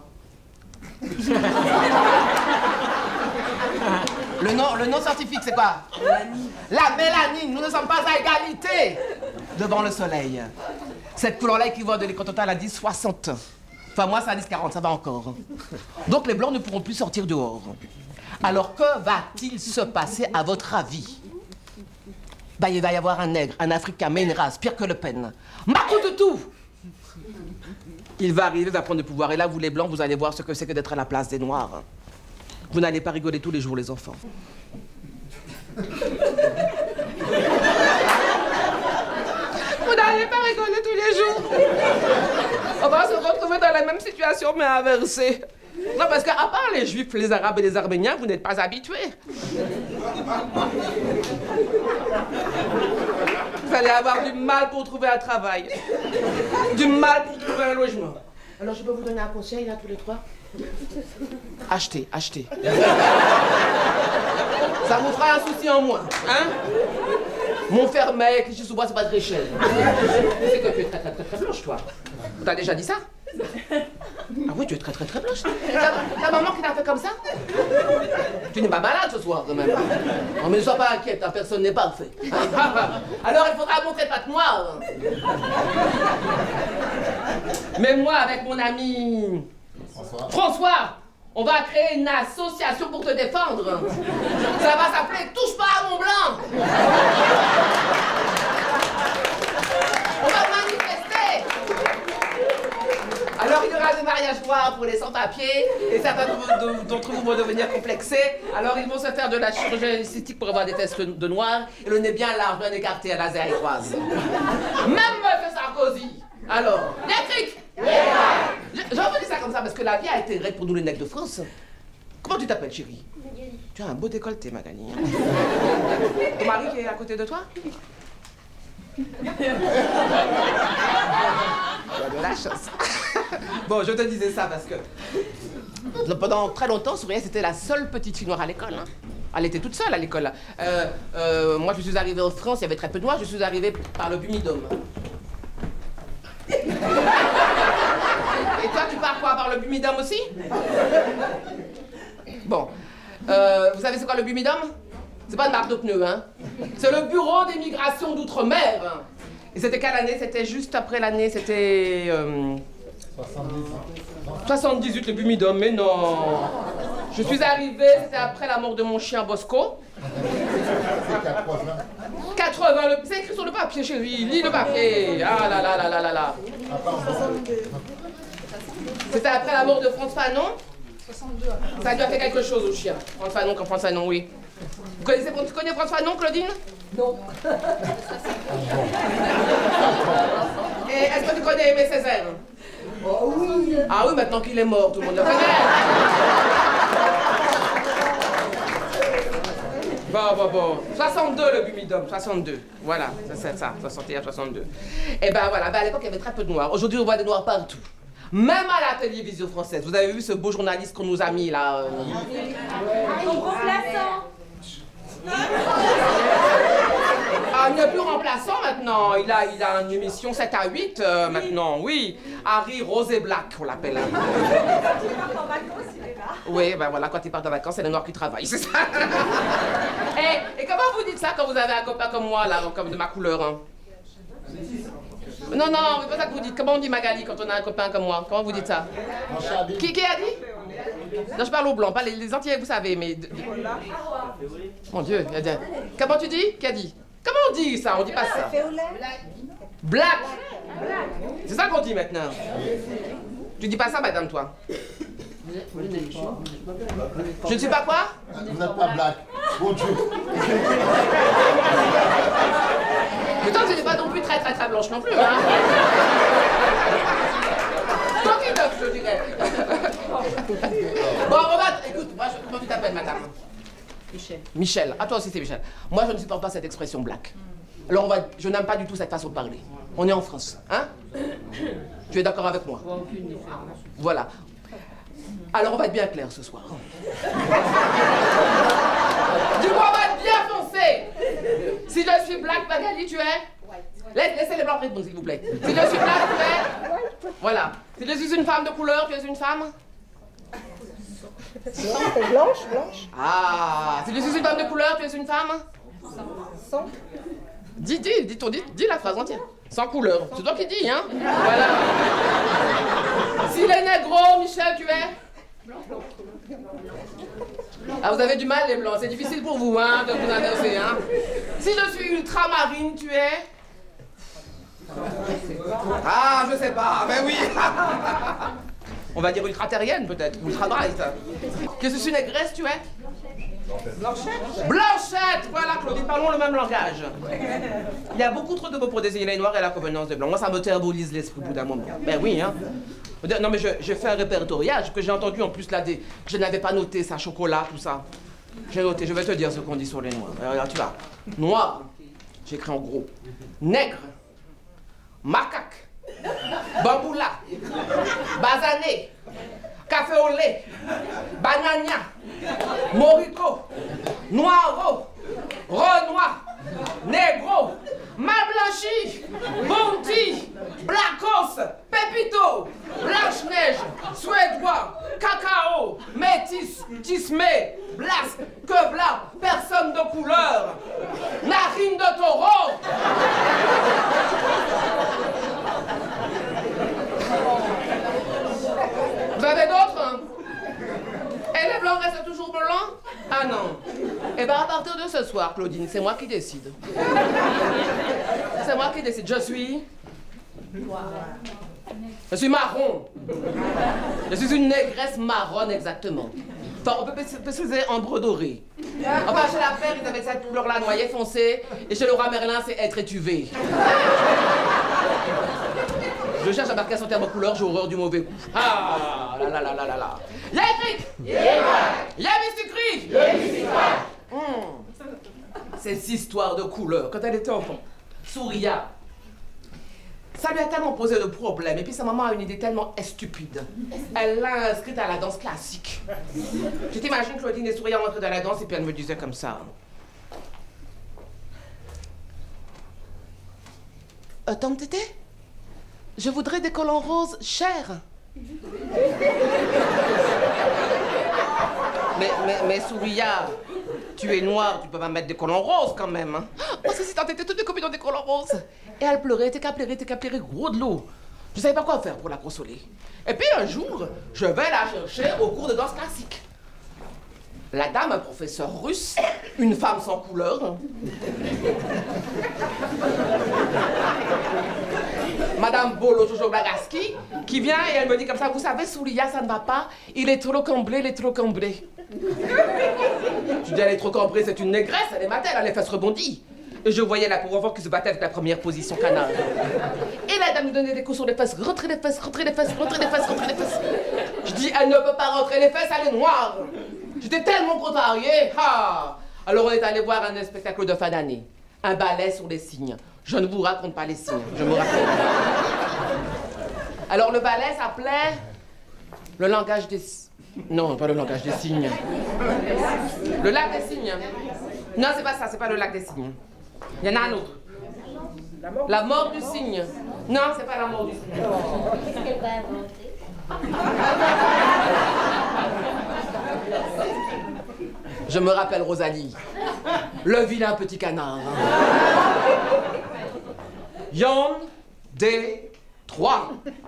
Le nom scientifique, c'est quoi? La mélanine. Nous ne sommes pas à égalité devant le soleil. Cette couleur-là équivaut de l'écran total à 10-60. Enfin, moi, c'est à 10-40, ça va encore. Donc, les blancs ne pourront plus sortir dehors. Alors, que va-t-il se passer, à votre avis? Bah, il va y avoir un nègre, un africain, mais une race, pire que Le Pen. Makoutoutou! Il va arriver, il va prendre le pouvoir. Et là, vous les blancs, vous allez voir ce que c'est que d'être à la place des noirs. Vous n'allez pas rigoler tous les jours, les enfants. Vous n'allez pas rigoler tous les jours. On va se retrouver dans la même situation, mais inversée. Non, parce qu'à part les Juifs, les Arabes et les Arméniens, vous n'êtes pas habitués. Vous allez avoir du mal pour trouver un travail. Du mal pour trouver un logement. Alors, je peux vous donner un conseil, là, tous les trois? Achetez, achetez. Ça vous fera un souci en moins, hein? Montfermeil, Clichy-sous-Bois, c'est pas très cher. Tu sais que tu es très, très, très, très blanche, toi. T'as déjà dit ça? Ah oui, tu es très, très, très blanche. Ta maman qui t'a fait comme ça? Tu n'es pas malade ce soir, quand même. Non, mais ne sois pas inquiète, hein, personne n'est parfait. Alors, il faudra montrer patte noire. Mais moi, avec mon ami François, on va créer une association pour te défendre. Ça va s'appeler Touche pas à mon blanc. On va manifester. Alors il y aura des mariages noirs pour les sans-papiers et certains d'entre vous vont devenir complexés. Alors ils vont se faire de la chirurgie esthétique pour avoir des fesses de noir et le nez bien large, bien écarté à la zéroise. Même M. Sarkozy. Alors, l'électrique. Je vous dis ça comme ça parce que la vie a été raide pour nous les nègres de France. Comment tu t'appelles, chérie? Magali. Tu as un beau décolleté, Magali. Ton mari qui est à côté de toi? Tu as de la chance. Bon, je te disais ça parce que pendant très longtemps, Souria, c'était la seule petite fille noire à l'école. Hein. Elle était toute seule à l'école. Moi, je suis arrivée en France, il y avait très peu de noirs. Je suis arrivée par le Bumidum. Et toi, tu pars quoi? Par le Bumidum aussi? Bon. Vous savez c'est quoi le Bumidum? C'est pas une marque de pneus, hein? C'est le bureau des migrations d'outre-mer. Et c'était quelle année? C'était juste après l'année, c'était... 78, le Bumidum, mais non. Je suis arrivée, c'était après la mort de mon chien Bosco. C'est 80. 80, c'est écrit sur le papier chez lui, lis le papier. Ah là là là là là là. C'était après la mort de Frantz Fanon. 62. Ça lui a fait quelque chose au chien. Frantz Fanon comme Frantz Fanon, oui. Tu connais Frantz Fanon, Claudine? Non. Et est-ce que tu connais Aimé Césaire? Oh oui. Ah oui, maintenant qu'il est mort, tout le monde le connaît. Bon. 62 le Bumidum, 62. Voilà, c'est ça, 61, 62. Et ben voilà, à l'époque il y avait très peu de noirs. Aujourd'hui on voit des noirs partout. Même à la télévision française. Vous avez vu ce beau journaliste qu'on nous a mis là Remplaçant. Ah, il n'est plus remplaçant maintenant. Il a une émission 7 à 8 maintenant, oui. Harry Rose et Black, on l'appelle. Quand il part en vacances, il est là. Oui, ben voilà, quand il part en vacances, c'est les noirs qui travaillent, c'est ça. Et comment vous dites ça quand vous avez un copain comme moi, là, comme de ma couleur, hein? Non, c'est pas ça que vous dites. Comment on dit Magali quand on a un copain comme moi? Comment vous dites ça? Qui a dit? Non, je parle aux blancs, pas les Antillais, vous savez, mais... Mon Dieu, comment tu dis? Qui a dit? Comment on dit ça? On dit pas ça. Black. C'est ça qu'on dit maintenant. Tu dis pas ça, madame, toi? Je ne suis pas quoi? Vous n'êtes pas black. Bon Dieu. Mais toi, tu n'es pas non plus très blanche non plus, hein? Toi qui t'offres, je dirais. Bon, écoute, comment tu t'appelles, madame? Michel. Ah, toi aussi, c'est Michel. Moi, je ne supporte pas cette expression black. Alors, je n'aime pas du tout cette façon de parler. On est en France, hein? Tu es d'accord avec moi? Voilà. Alors, on va être bien clair ce soir. Dis-moi, on va être bien foncé. Si je suis black, Magali, tu es? Laissez les blancs répondre, s'il vous plaît. Si je suis black, tu es? Voilà. Si je suis une femme de couleur, tu es une femme? Blanche. Ah, si je suis une femme de couleur, tu es une femme? Sans. Dis la phrase entière. Sans couleur. C'est toi qui dis, hein? Voilà. Si les négros, Michel, tu es? Ah, vous avez du mal, les blancs. C'est difficile pour vous, hein, de vous annoncer, hein? Si je suis ultramarine, tu es? Ah, je sais pas. Ben oui. On va dire ultra-terrienne, peut-être. Ultra-bright. Qu'est-ce que je suis négresse, tu es? Blanchette. Voilà, Claudine, parlons le même langage. Il y a beaucoup trop de mots pour désigner les noirs et la convenance des blancs. Moi, ça me terbolise l'esprit au bout d'un moment. Ben oui, hein. Non, mais j'ai fait un répertoriage que j'ai entendu en plus là. Je n'avais pas noté ça, chocolat, tout ça. J'ai noté, je vais te dire ce qu'on dit sur les noirs. Alors, tu vois. Noir, j'écris en gros. Nègre, macaque, bamboula, basané, café au lait, banania, morico, noiro, renoir, négro, mal blanchi, bonti, blacos, pépito, blanche-neige, suédois, cacao, métis, tismé, blas, que blanc, personne de couleur, narine de taureau. Vous avez d'autres, hein? Et les blancs restent toujours blancs? Ah non. Eh bien, à partir de ce soir, Claudine, c'est moi qui décide. C'est moi qui décide. Je suis marron. Je suis une négresse marronne, exactement. Enfin, on peut préciser ambre doré. Enfin, chez la Père, ils avaient cette couleur-là, noyer foncé. Et chez le roi Merlin, c'est être étuvé. Je cherche à marquer son terme couleur, j'ai horreur du mauvais goût. Ah là là là là là là. Y'a écrit! Y'a mystique! Cette histoire de couleur, quand elle était enfant, Souria, ça lui a tellement posé de problème. Et puis sa maman a une idée tellement stupide. Elle l'a inscrite à la danse classique. Tu t'imagines Claudine et Souria entraient dans la danse et puis elle me disait comme ça. Tante Tété, je voudrais des collants roses chers. Mais Souria, tu es noire, tu peux pas mettre des collants roses quand même. Hein? Oh, si tante Tété, toutes les copines ont des collants roses. Et elle pleurait, t'es qu'à pleurer, gros de l'eau. Je savais pas quoi faire pour la consoler. Et puis un jour, je vais la chercher au cours de danse classique. La dame, un professeur russe, une femme sans couleur. Madame Bolo Jojo Blagaski, qui vient et elle me dit comme ça, vous savez, Souria, ça ne va pas, il est trop cambré, il est trop cambré. Je dis, elle est trop cambrée, c'est une négresse, elle est matelle, elle a les fesses rebondies. Et je voyais la pauvre enfant qui se battait avec la première position canard. Et la dame me donnait des coups sur les fesses, rentrer les fesses, rentrer les fesses, rentrer les fesses, rentrer les fesses. Je dis, elle ne peut pas rentrer les fesses, elle est noire. J'étais tellement contrariée. Ah. Alors on est allé voir un spectacle de fin d'année. Un ballet sur les signes. Je ne vous raconte pas les signes, je me rappelle. Alors le ballet s'appelait le langage des... Non, pas le langage des signes. Le lac des signes. Non, c'est pas ça, c'est pas le lac des signes. Il y en a un autre. La mort du cygne. Non, c'est pas la mort du cygne. Qu'est-ce qu'elle va inventer? Je me rappelle Rosalie. Le vilain petit canard. Y'en des trois.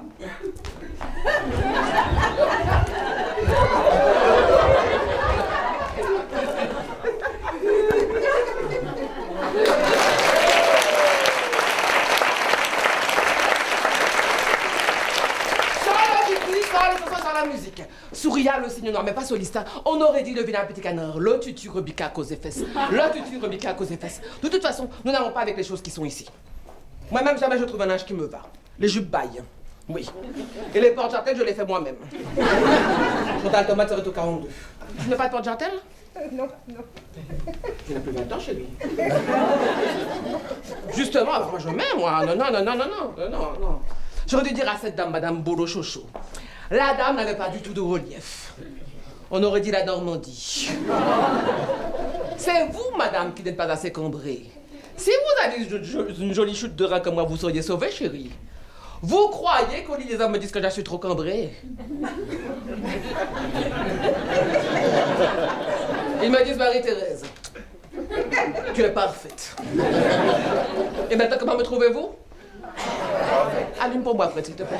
La musique. Souria, le signe noir, mais pas soliste. On aurait dit le vilain petit canard. Le tutu rebica à cause des fesses. Le tutu rebica à cause des fesses. De toute façon, nous n'allons pas avec les choses qui sont ici. Moi-même, jamais je trouve un âge qui me va. Les jupes baillent. Oui. Et les porte-jartelles, je les fais moi-même. Chantal Tomate serait au 42. Tu n'as pas de porte-jartelle? Non, non. Tu n'as plus 20 ans chez lui. Justement, alors moi je mets, moi. Non. J'aurais dû dire à cette dame, Madame Bolo Chocho. La dame n'avait pas du tout de relief. On aurait dit la Normandie. C'est vous, madame, qui n'êtes pas assez cambrée. Si vous avez une jolie chute de rein comme moi, vous seriez sauvée, chérie. Vous croyez qu'au lit, les hommes me disent que je suis trop cambrée? Ils me disent, Marie-Thérèse, tu es parfaite. Et maintenant, comment me trouvez-vous? Allume pour moi, Fred, s'il te plaît.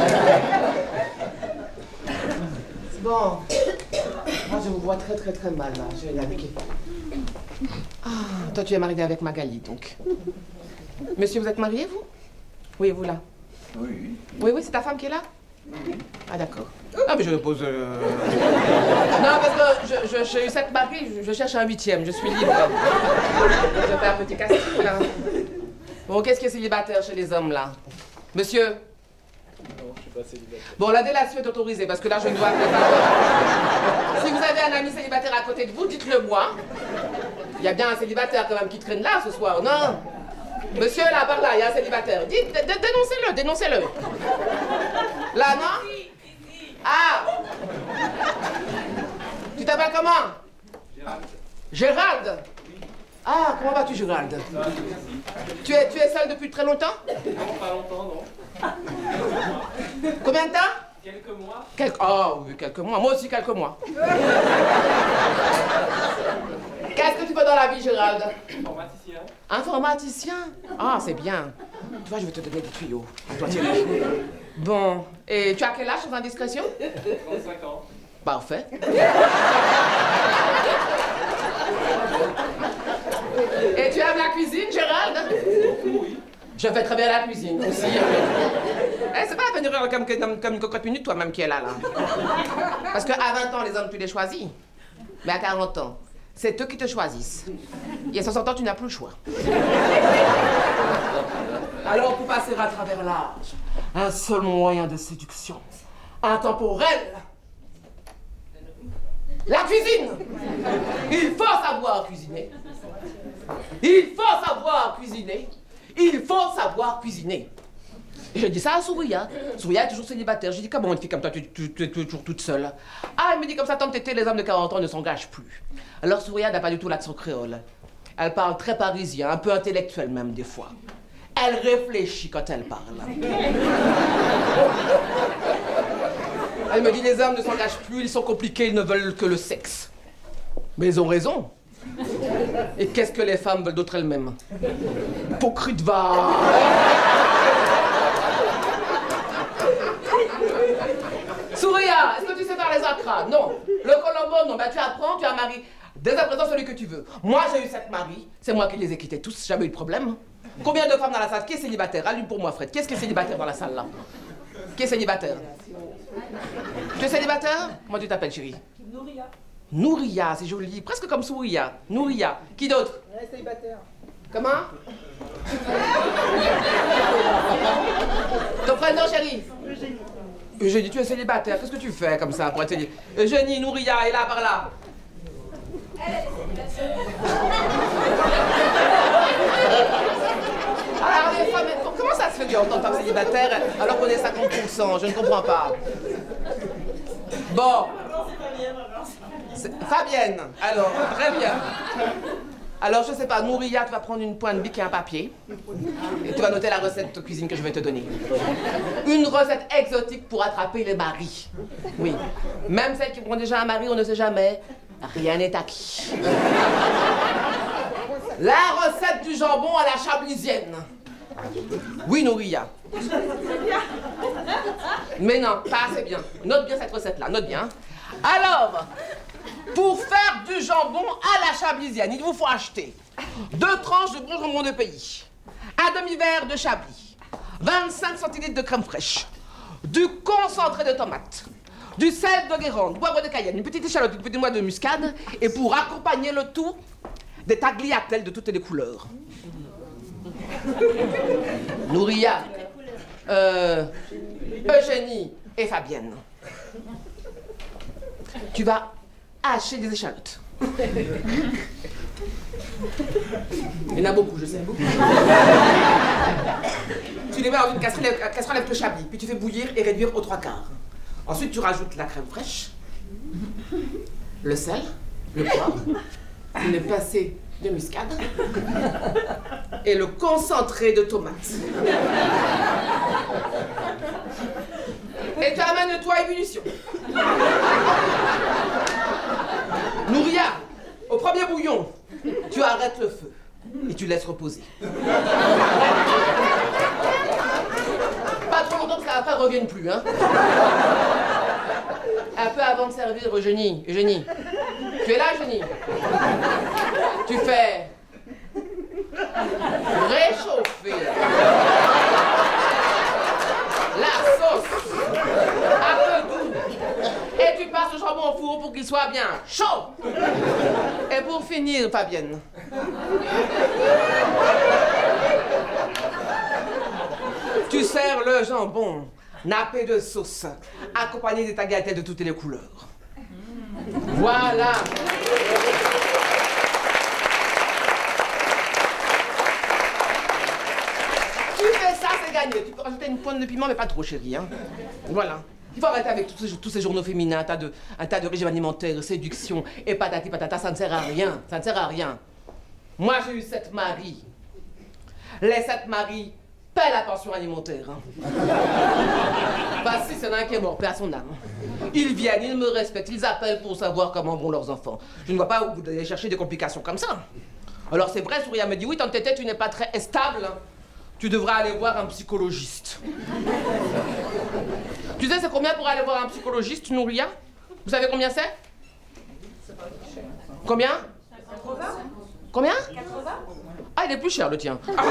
Bon. Moi, je vous vois très mal, là. Je vais y aller. Ah, toi, tu es marié avec Magali, donc. Monsieur, vous êtes marié, vous? Oui, vous, là. Oui. Oui, c'est ta femme qui est là? Ah, d'accord. Ah, mais je pose... Non, parce que j'ai eu 7 maris, je cherche un 8e, je suis libre. Je fais un petit casting, là. Bon, qu'est-ce qui est célibataire chez les hommes, là? Monsieur? Non, je sais Bon, la délation est autorisée parce que là, je ne dois pas. Si vous avez un ami célibataire à côté de vous, dites-le moi. Il y a bien un célibataire quand même qui traîne là ce soir, non? Monsieur, là, par là, il y a un célibataire. Dites, dénoncez-le, dénoncez-le. Là, non? Ah! Tu t'appelles comment? Gérald. Gérald? Ah, comment vas-tu, Gérald? Tu es seul depuis très longtemps? Non, pas longtemps, non. Combien de temps? Quelques mois. Oh, oui, quelques mois. Moi aussi, quelques mois. Qu'est-ce que tu fais dans la vie, Gérald? Informaticien. Informaticien? Ah, c'est bien. Tu vois, je vais te donner des tuyaux. Toi, Thierry. Bon, et tu as quel âge, sans indiscrétion? 35 ans. Parfait. Et tu aimes la cuisine, Gérald? Oui. Je fais très bien la cuisine aussi. Eh, c'est pas la peine de rire comme une cocotte minute, toi-même qui est là. Parce qu'à 20 ans, les hommes, tu les choisis. Mais à 40 ans, c'est eux qui te choisissent. Et à 60 ans, tu n'as plus le choix. Alors, pour passer à travers l'âge, un seul moyen de séduction, intemporel, la cuisine. Il faut savoir cuisiner. Il faut savoir cuisiner. Il faut savoir cuisiner. Je dis ça à Souria. Souria est toujours célibataire. Je dis, comment une fille comme toi, tu es toujours toute seule? Ah, il me dit comme ça, tant que t'étais, les hommes de 40 ans ne s'engagent plus. Alors Souria n'a pas du tout l'accent créole. Elle parle très parisien, un peu intellectuel même des fois. Elle réfléchit quand elle parle. Elle me dit, les hommes ne s'engagent plus, ils sont compliqués, ils ne veulent que le sexe. Mais ils ont raison. Et qu'est-ce que les femmes veulent d'autre elles-mêmes? Hypocrite va. Souria, est-ce que tu sais faire les acras? Non. Le colombo, non. Ben tu apprends, tu as un mari. Dès à présent, celui que tu veux. Moi, j'ai eu 7 maris. C'est moi qui les ai quittés tous. Jamais eu de problème. Combien de femmes dans la salle? Qui est célibataire? Allume pour moi, Fred. Qu'est-ce qui est célibataire dans la salle, là? Qui est célibataire? Tu es célibataire? Comment tu t'appelles, chérie? Nouria. Nouria, c'est joli. Presque comme Souria. Nouria. Qui d'autre? Célibataire. Comment? Ton prénom, chérie? Eugénie. Eugénie, tu es célibataire. Qu'est-ce que tu fais comme ça pour être célibataire? Eugénie, Nouria, est là, par là. Alors, les femmes, comment ça se fait qu'en tant que célibataire alors qu'on est 50%? Je ne comprends pas. Bon. Fabienne. Alors, très bien. Alors, je sais pas, Nouria, tu vas prendre une pointe bic et un papier. Et tu vas noter la recette de cuisine que je vais te donner. Une recette exotique pour attraper les maris. Oui. Même celles qui ont déjà un mari, on ne sait jamais. Rien n'est acquis. La recette du jambon à la chablisienne. Oui, Nouria. Mais non, pas assez bien. Note bien cette recette-là, note bien. Alors, pour faire du jambon à la chablisienne, il vous faut acheter 2 tranches de bon jambon de pays, un demi-verre de chablis, 25 centilitres de crème fraîche, du concentré de tomate, du sel de Guérande, du poivre de Cayenne, une petite échalote, une petite noix de muscade, et pour accompagner le tout, des tagliatelles de toutes les couleurs. Nouria, Eugénie et Fabienne. Tu vas hacher des échalotes. Il y en a beaucoup, je sais. Tu les mets dans une casserole avec le chablis, puis tu fais bouillir et réduire aux 3/4. Ensuite, tu rajoutes la crème fraîche, le sel, le poivre, une pincée de muscade et le concentré de tomate. Et tu amènes le tout à ébullition. Nouria, au premier bouillon, tu arrêtes le feu et tu laisses reposer. Pas trop longtemps parce qu'après, ne revienne plus, hein. Un peu avant de servir, Eugénie. Eugénie. Tu es là, Eugénie? Tu fais réchauffer la sauce un peu doux et tu passes le jambon au four pour qu'il soit bien chaud. Et pour finir, Fabienne, tu sers le jambon nappé de sauce, accompagné des tagliatelles de toutes les couleurs. Voilà. Tu fais ça, c'est gagné. Tu peux rajouter une pointe de piment, mais pas trop, chérie. Hein. Voilà. Il faut arrêter avec tous ces journaux féminins, un tas de régimes alimentaires, séduction et patati patata, ça ne sert à rien. Ça ne sert à rien. Moi, j'ai eu 7 maris. Les 7 maris paient la pension alimentaire. Hein. Bah si, c'est un qui est mort, paix à son âme. Ils viennent, ils me respectent, ils appellent pour savoir comment vont leurs enfants. Je ne vois pas où vous allez chercher des complications comme ça. Alors c'est vrai, Souria me dit, oui, dans tes têtes, tu n'es pas très stable. Tu devras aller voir un psychologiste. Tu sais c'est combien pour aller voir un psychologiste, Nouria? Vous savez combien c'est? Combien? 80? Combien? 80? Ah, il est plus cher le tien. 70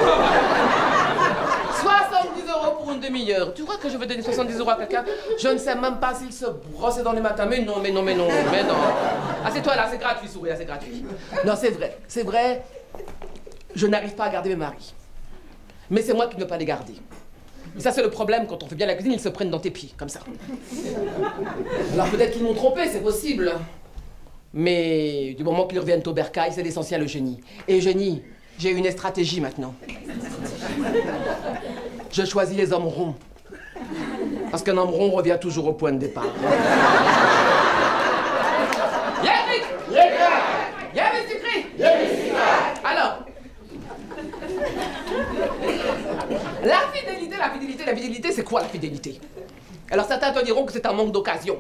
€ pour une demi-heure. Tu crois que je vais donner 70 € à quelqu'un? Je ne sais même pas s'il se brosse dans les matins. Mais non, mais non, mais non, mais non. Ah, c'est toi là, c'est gratuit, Souria, c'est gratuit. Non, c'est vrai. Je n'arrive pas à garder mes maris. Mais c'est moi qui ne veux pas les garder. Et ça, c'est le problème, quand on fait bien la cuisine, ils se prennent dans tes pieds, comme ça. Alors peut-être qu'ils m'ont trompé, c'est possible. Mais du moment qu'ils reviennent au bercail, c'est l'essentiel, Eugénie. Et Eugénie, j'ai une stratégie maintenant. Je choisis les hommes ronds. Parce qu'un homme rond revient toujours au point de départ. Yannick! Yannick! Alors, la fidélité, c'est quoi la fidélité? Alors certains te diront que c'est un manque d'occasion.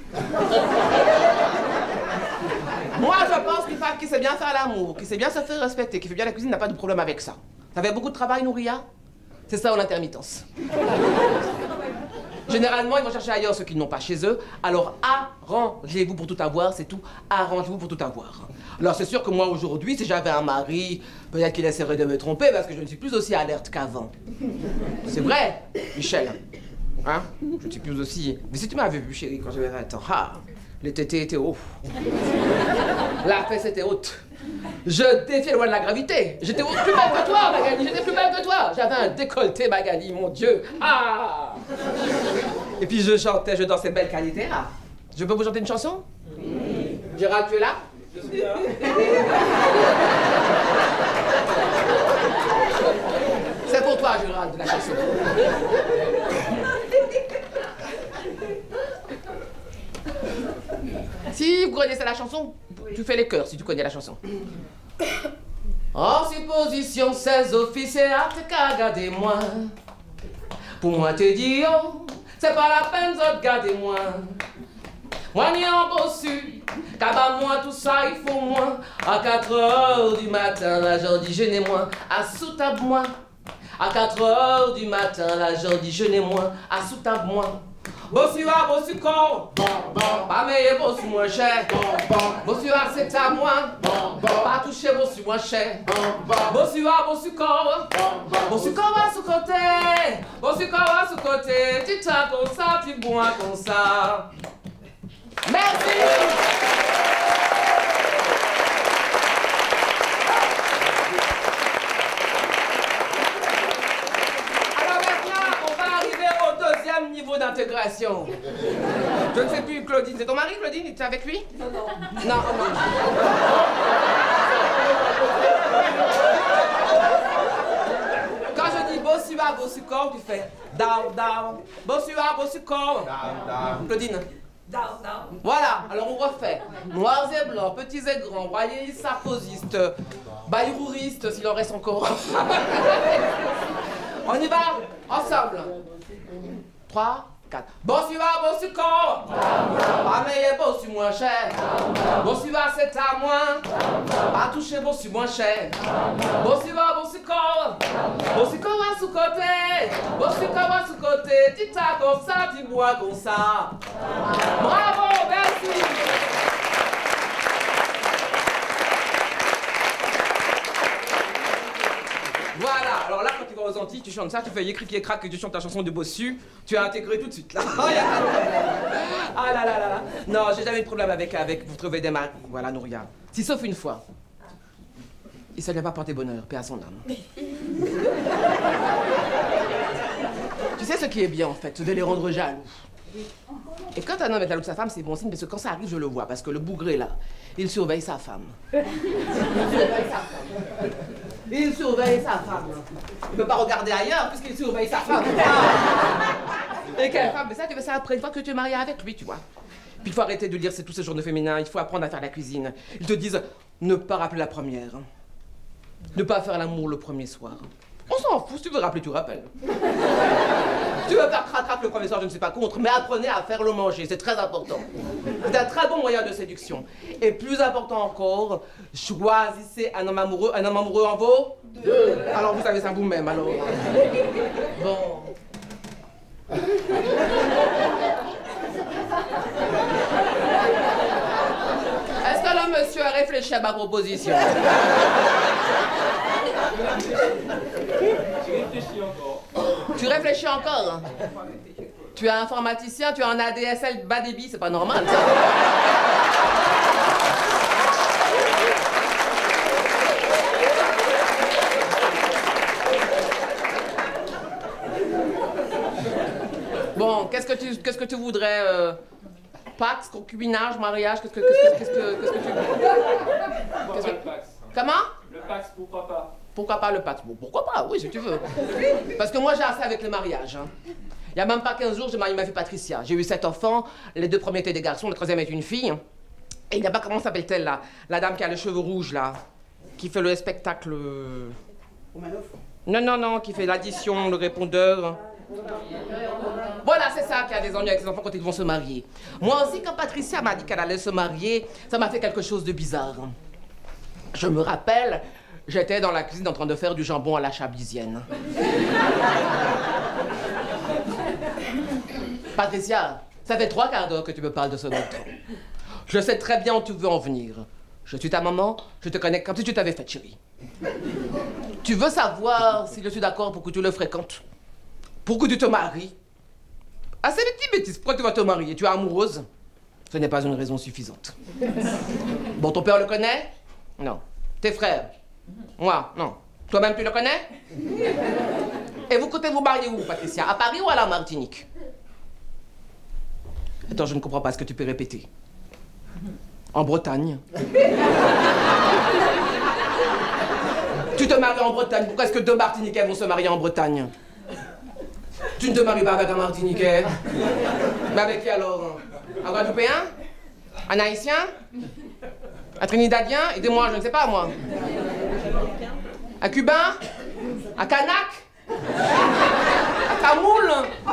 Moi, je pense qu'une femme qui sait bien faire l'amour, qui sait bien se faire respecter, qui fait bien la cuisine, n'a pas de problème avec ça. T'avais beaucoup de travail, Nouria? C'est ça, en intermittence. Généralement, ils vont chercher ailleurs ceux qui n'ont pas chez eux. Alors, arrangez-vous pour tout avoir, c'est tout. Arrangez-vous pour tout avoir. Alors, c'est sûr que moi, aujourd'hui, si j'avais un mari, peut-être qu'il essaierait de me tromper parce que je ne suis plus aussi alerte qu'avant. C'est vrai, Michel. Hein? Je ne suis plus aussi... Mais si tu m'avais vu, chérie, quand j'avais 20 ans, les tétés étaient hauts. La fesse était haute. Je défiais loin de la gravité. J'étais plus belle que toi, Magali. J'étais plus belle que toi. J'avais un décolleté, Magali, mon Dieu. Ah! Et puis je chantais, je dansais belle qualité. Ah. Je peux vous chanter une chanson? Oui. Gérald, tu es là? Je suis là. C'est pour toi, Gérald, de la chanson. Si vous connaissez la chanson, tu fais les chœurs si tu connais la chanson. En supposition, 16 officiers à te regardez-moi. Pour moi te dire, c'est pas la peine de garder-moi. Moi n'y en bossu, car moi tout ça il faut moins. À 4 h du matin, là j'en dis je n'ai moins. À sous table moi. À 4 h du matin, là j'en dis je n'ai moins. À sous table moi. Bossu a bossu corps, pas meilleur bossu moins cher. Bossu a c'est à moi, pas toucher bossu moins cher. Bossu a bossu corps à sous côté. Bossu corps à sous côté. Tu t'as comme ça, tu bois comme ça. Merci. Niveau d'intégration. Je ne sais plus, Claudine. C'est ton mari, Claudine? Tu es avec lui? Non, non. Non, non. Quand je dis bossua, bossucor, tu fais down, down. Bossua, bossucor. Claudine? Down, down. Voilà, alors on refait. Noirs et blancs, petits et grands, royalistes, sarkozystes, bayrouristes, s'il en reste encore. On y va, ensemble. 3, 4. Bossu va, bossu corps. Pas meilleur, bossu moins cher. Bossu va, c'est à moi. Pas toucher, bossu moins cher. Bossu va, bossu corps. Bossu corps à sous côté. Bossu corps à sous côté. Tu t'as comme ça, tu bois comme ça. Bravo, merci. Voilà, alors là quand tu vas aux Antilles, tu chantes ça, tu fais écrit qui est crack, que tu chantes ta chanson de bossu, tu as intégré tout de suite là. Ah là là là là. Non, j'ai jamais eu de problème avec vous trouver des maris, voilà Nouria. Si sauf une fois, il ne lui a pas porté bonheur, paix à son âme. Tu Tu sais ce qui est bien en fait, c'est de les rendre jaloux. Et quand un homme est jaloux de sa femme, c'est bon signe parce que quand ça arrive, je le vois. Parce que le bougré là, il surveille sa femme. Il surveille sa femme. Il ne peut pas regarder ailleurs puisqu'il surveille sa femme. Et quelle femme? Mais ça, tu fais ça après une fois que tu es marié avec lui, tu vois. Puis il faut arrêter de lire tous ces journaux féminins. Il faut apprendre à faire la cuisine. Ils te disent ne pas rappeler la première. Ne pas faire l'amour le premier soir. On s'en fout, si tu veux rappeler, tu rappelles. Si tu veux faire crac-crac le premier soir, je ne suis pas contre, mais apprenez à faire le manger, c'est très important. C'est un très bon moyen de séduction. Et plus important encore, choisissez un homme amoureux en vaut deux. Alors vous savez ça vous-même, alors. Bon. Est-ce que le monsieur a réfléchi à ma proposition? Tu réfléchis encore. Tu réfléchis encore? Tu es informaticien, tu as un ADSL bas débit, c'est pas normal ça. Bon, qu'est-ce que tu voudrais Pax, concubinage, mariage, qu'est-ce que tu veux? Pourquoi pas le Pax? Comment? Le Pax, pourquoi pas? Pourquoi pas le Pax? Bon, pourquoi pas, oui, si tu veux. Parce que moi, j'ai assez avec le mariage. Hein. Il n'y a même pas 15 jours, j'ai marié ma fille Patricia. J'ai eu 7 enfants, les 2 premiers étaient des garçons, le 3e est une fille. Et il n'y a pas, comment s'appelle-t-elle, là? La dame qui a les cheveux rouges, là, qui fait le spectacle... Non, qui fait l'addition, le répondeur. Voilà, c'est ça qui a des ennuis avec ses enfants quand ils vont se marier. Moi aussi, quand Patricia m'a dit qu'elle allait se marier, ça m'a fait quelque chose de bizarre. Je me rappelle, j'étais dans la cuisine en train de faire du jambon à la chablisienne. Patricia, ça fait 3 quarts d'heure que tu me parles de ce notre. Je sais très bien où tu veux en venir. Je suis ta maman, je te connais comme si tu t'avais fait, chérie. Tu veux savoir si je suis d'accord pour que tu le fréquentes? Pour que tu te maries? Ah, c'est des petites bêtises. Pourquoi tu vas te marier? Tu es amoureuse? Ce n'est pas une raison suffisante. Bon, ton père le connaît? Non. Tes frères? Moi? Non. Toi-même, tu le connais? Et vous comptez vous marier où, Patricia? À Paris ou à la Martinique? Attends, je ne comprends pas ce que tu peux répéter. En Bretagne. Tu te maries en Bretagne. Pourquoi est-ce que 2 Martiniquais vont se marier en Bretagne? Tu ne te maries pas avec un Martiniquais. Mais avec qui alors? Un Guadeloupéen? Un Haïtien? Un Trinidadien? Aidez-moi, je ne sais pas moi. Un Cubain? Un Kanak? Un Tamoul?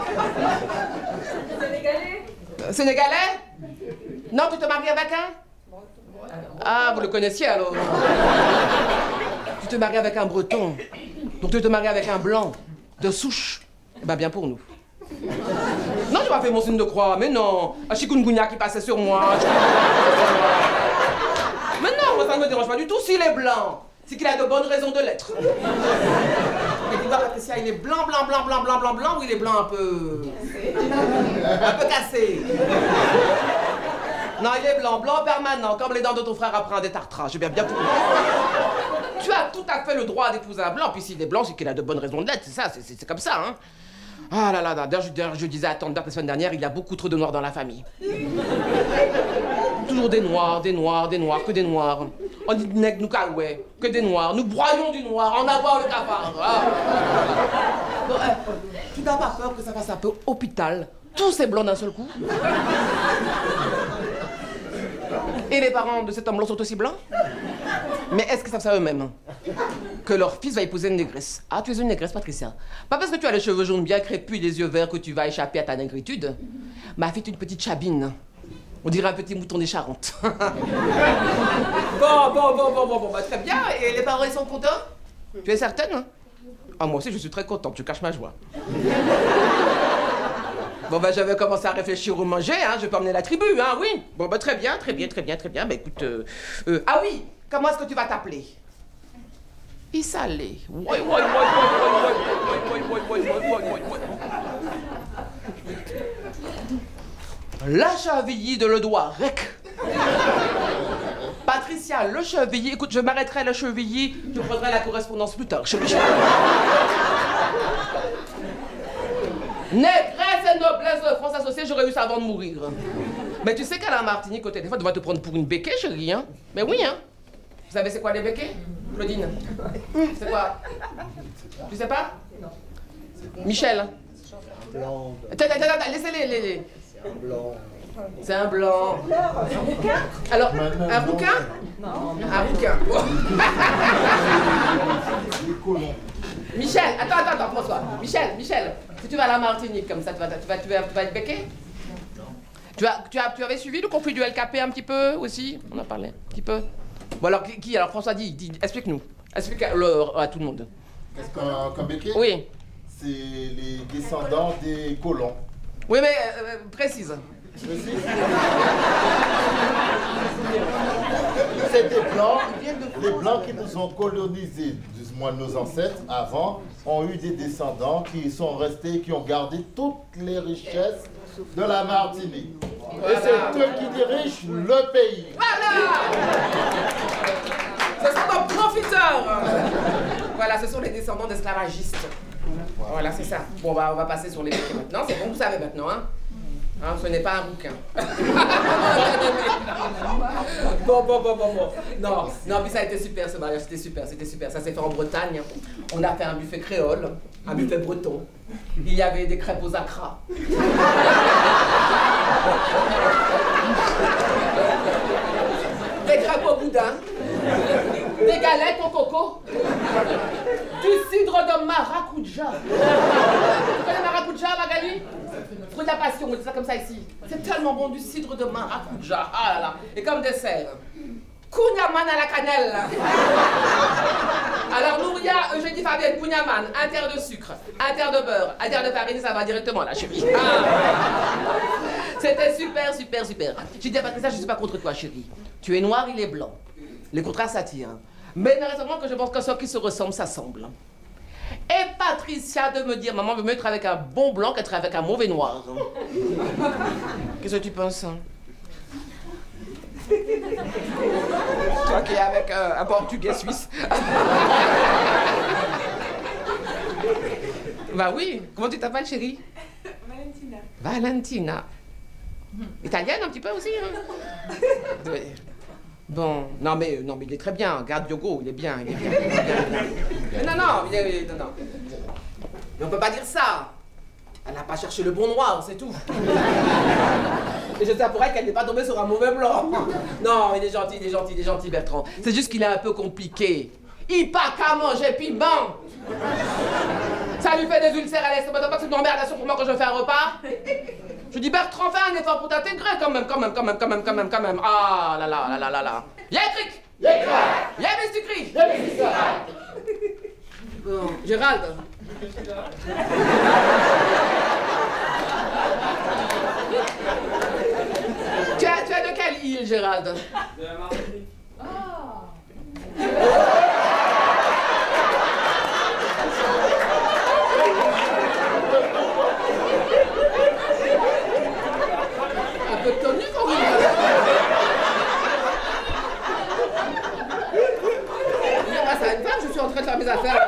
Sénégalais? Sénégalais? Non, tu te maries avec un? Ah, vous le connaissiez alors? Tu te maries avec un Breton. Donc tu te maries avec un Blanc. De souche. Ben bien pour nous. Non, j'ai pas fait mon signe de croix, mais non. Un chikungunya qui passait sur moi. Mais non, moi ça ne me dérange pas du tout s'il est blanc. C'est qu'il a de bonnes raisons de l'être. Et tu vois, Patricia, il est blanc, ou il est blanc un peu... un peu cassé. Non, il est blanc permanent, comme les dents de ton frère après un détartrage. J'ai bien pour... Tu as tout à fait le droit d'épouser un blanc, puis s'il est blanc, c'est qu'il a de bonnes raisons de l'être, c'est ça, c'est comme ça, hein. Ah là là, d'ailleurs, je disais à Tante Berthe la semaine dernière, il y a beaucoup trop de noirs dans la famille. Toujours des noirs, que des noirs. On dit nègre, nous caouais, que des noirs. Nous broyons du noir, en avoir le cafard. Ah. Bon, tu n'as pas peur que ça fasse un peu hôpital, tous ces blancs d'un seul coup? Et les parents de cet homme blanc sont aussi blancs? Mais est-ce qu'ils savent ça eux-mêmes? Que leur fils va épouser une négresse. Ah, tu es une négresse, Patricia. Pas parce que tu as les cheveux jaunes bien crépus et les yeux verts que tu vas échapper à ta négritude. Ma fille est une petite chabine. On dirait un petit mouton des Charentes. Bon, bah, très bien. Et les parents, ils sont contents? Tu es certaine? Ah, moi aussi, je suis très contente. Tu caches ma joie. Bon, ben, j'avais commencé à réfléchir au manger, hein. Je peux emmener la tribu, hein, oui. Bon, ben, très bien. Ben, écoute, ah oui, comment est-ce que tu vas t'appeler? Issalé. La Chevilly de le doigt rec. Patricia Le Chevilly. Écoute, je m'arrêterai à La Chevilly. Je prendrai la correspondance plus tard. Négresse et noblesse de France associée, j'aurais eu ça avant de mourir. Mais tu sais qu'à la Martinique, au téléphone, tu vas te prendre pour une béquée, chérie, hein? Mais oui, hein? Vous savez c'est quoi les béquets, Claudine? C'est quoi? Tu sais pas? Non. Michel? Blanc. Laissez-les. C'est un blanc. C'est un blanc. Un bouquin? Alors, Maintenant, un bouquin? Non. Un bouquin. Michel, attends, François. Michel, si tu vas à la Martinique comme ça, tu vas être béqué? Tu avais suivi le conflit du LKP un petit peu aussi? On en parlait un petit peu. Bon alors, qui alors François, dis, explique-nous. Explique à tout le monde. Qu'est-ce qu'un béquet? Oui. C'est les descendants des colons. Oui, mais précise. C'est des blancs, les blancs qui nous ont colonisés, du moins nos ancêtres avant, ont eu des descendants qui sont restés, qui ont gardé toutes les richesses de la Martinique. Voilà. Et c'est eux qui dirigent le pays. Voilà. Ce sont nos profiteurs. Voilà, ce sont les descendants d'esclavagistes. Voilà, c'est ça. Bon, on va passer sur les béquets maintenant. C'est bon, vous savez maintenant, hein? Hein, ce n'est pas un bouquin. Bon. Non, puis ça a été super ce mariage, c'était super. Ça s'est fait en Bretagne. On a fait un buffet créole, un buffet breton. Il y avait des crêpes aux acras. Des crêpes au boudin. Des galettes au coco. Du cidre de maracuja. Tu connais maracuja, Magali? Fruit de la passion, on dit ça comme ça ici. C'est tellement bon, du cidre de maracuja. Ah là là. Et comme dessert, Kouniaman à la cannelle. Alors Nouria, Eugénie, Fabienne, Kouniaman, un tiers de sucre, un tiers de beurre, un tiers de farine, ça va directement là, chérie. Ah. C'était super. J'ai dit à Patricia, je ne suis pas contre toi, chérie. Tu es noir, il est blanc. Les contrats s'attirent. Mais il ne reste seulement que je pense que ceux qui se ressemblent s'assemblent. Et Patricia de me dire, maman veut mieux être avec un bon blanc qu'être avec un mauvais noir. Qu'est-ce que tu penses? Toi qui es avec un portugais suisse. Bah oui, comment tu t'appelles, chérie? Valentina. Italienne un petit peu aussi, hein? Bon, non mais il est très bien. Regarde Diogo, il est bien. Non. Mais on peut pas dire ça. Elle n'a pas cherché le bon noir, c'est tout. Et je t'avouerai qu'elle n'est pas tombée sur un mauvais blanc. Non, il est gentil, Bertrand. C'est juste qu'il est un peu compliqué. Il pas qu'à manger piment. Ça lui fait des ulcères à l'estomac. Pas que c'est une emmerdation pour moi quand je fais un repas. Je dis Bertrand, fais un effort pour t'intégrer quand même. Ah là. Y'a cric. Y'a Mesticri. Bon, Gérald. Tu es de quelle île, Gérald? De la Martinique. Un peu de tenue quand même. Ça va une femme, je suis en train de faire mes affaires.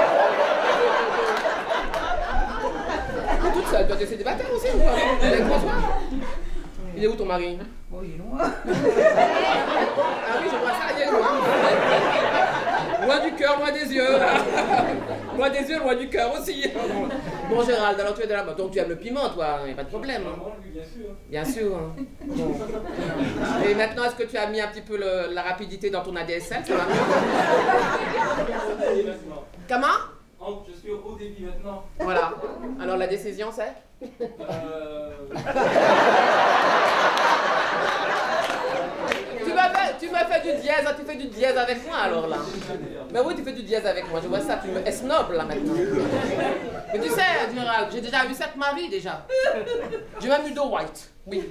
Toute seule, toi tu es célibataire aussi ou quoi? Avec François? Il est où ton mari? Oh, il est loin. Ah oui, je vois ça, il est loin. Loin du cœur, loin des yeux. Loin des yeux, loin du cœur aussi. Bon Gérald, alors tu es de là-bas. Donc tu aimes le piment, toi, il n'y a pas de problème. Bien sûr. Bon. Et maintenant, est-ce que tu as mis un petit peu la rapidité dans ton ADSL? Ça va mieux? Comment? Je suis au débit maintenant. Voilà. Alors la décision, c'est? Tu m'as fait du dièse, tu fais du dièse avec moi alors là. Mais oui, tu fais du dièse avec moi, je vois ça, tu me snob là maintenant. Mais tu sais, Gérald, j'ai déjà vu 7 maris déjà. J'ai même eu 2 white, oui.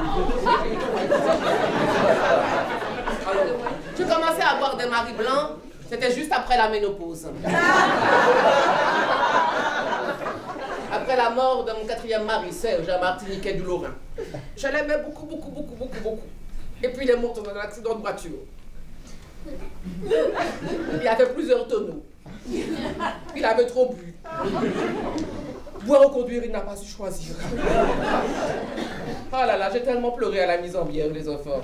Alors, tu commençais à avoir des maris blancs, c'était juste après la ménopause. Après la mort de mon 4e mari, Serge, un Martiniquais du Lorrain. Je l'aimais beaucoup. Et puis il est mort dans un accident de voiture. Il avait plusieurs tonneaux. Il avait trop bu. Boire ou conduire, il n'a pas su choisir. Oh là là, j'ai tellement pleuré à la mise en bière, les enfants.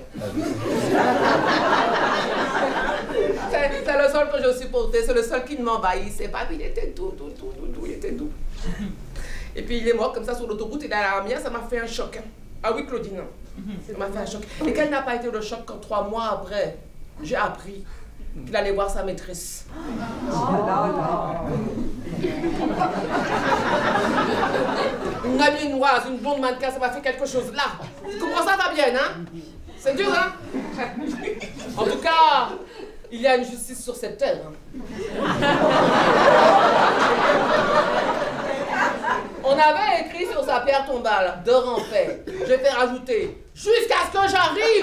C'est le seul que je supportais, c'est le seul qui ne m'envahissait pas. Il était doux, il était doux. Et puis il est mort comme ça sur l'autoroute, il est à la mienne, ça m'a fait un choc. Ah oui, Claudine, ça m'a fait un choc. Et quel n'a pas été le choc quand 3 mois après, j'ai appris qu'il allait voir sa maîtresse. Une aminoise, une blonde mannequin, ça m'a fait quelque chose là. Tu comprends ça, Fabienne, hein? C'est dur, hein? En tout cas, il y a une justice sur cette terre. On avait écrit sur sa pierre tombale, dors en paix. Je vais rajouter, jusqu'à ce que j'arrive.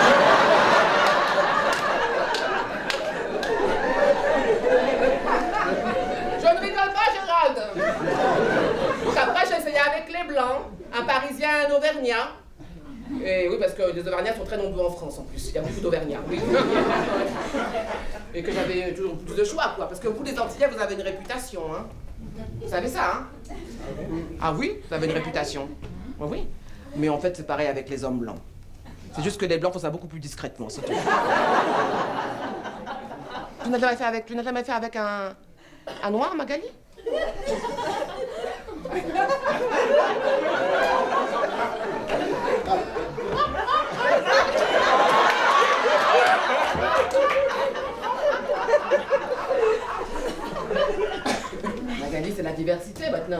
Je ne rigole pas, Gérald. Donc après, j'ai essayé avec les Blancs, un Parisien, un Auvergnat. Et oui, parce que les Auvergnats sont très nombreux en France en plus. Il y a beaucoup d'Auvergnats. Oui. Et que j'avais toujours plus de choix, quoi. Parce que vous, les Antillais, vous avez une réputation, hein. Vous savez ça, hein? Ah oui, vous avez une réputation. Oui, oui. Mais en fait, c'est pareil avec les hommes blancs. C'est juste que les blancs font ça beaucoup plus discrètement, c'est tout. Tu n'as jamais fait avec un noir, Magali? Magali, c'est la diversité maintenant.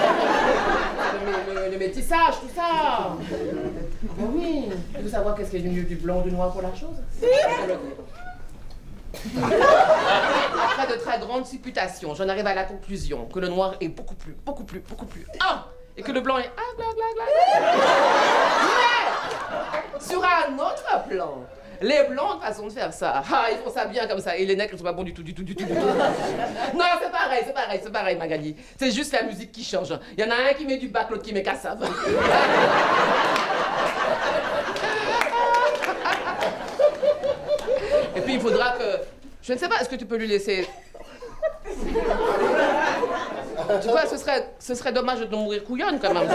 Le métissage, tout ça. Ben oui. Tu veux savoir qu'est-ce qu'il y a du blanc ou du noir pour la chose? Après de très grandes supputations, j'en arrive à la conclusion que le noir est beaucoup plus et que le blanc est Mais sur un autre plan, les blancs ont une façon de faire ça. Ah, ils font ça bien comme ça. Et les nègres, ils sont pas bons du tout. Non, c'est pareil, Magali. C'est juste la musique qui change. Il y en a un qui met du bac, l'autre qui met cassave. Et puis il faudra que... Je ne sais pas, est-ce que tu peux lui laisser... Tu vois, ce serait dommage de mourir couillonne quand même.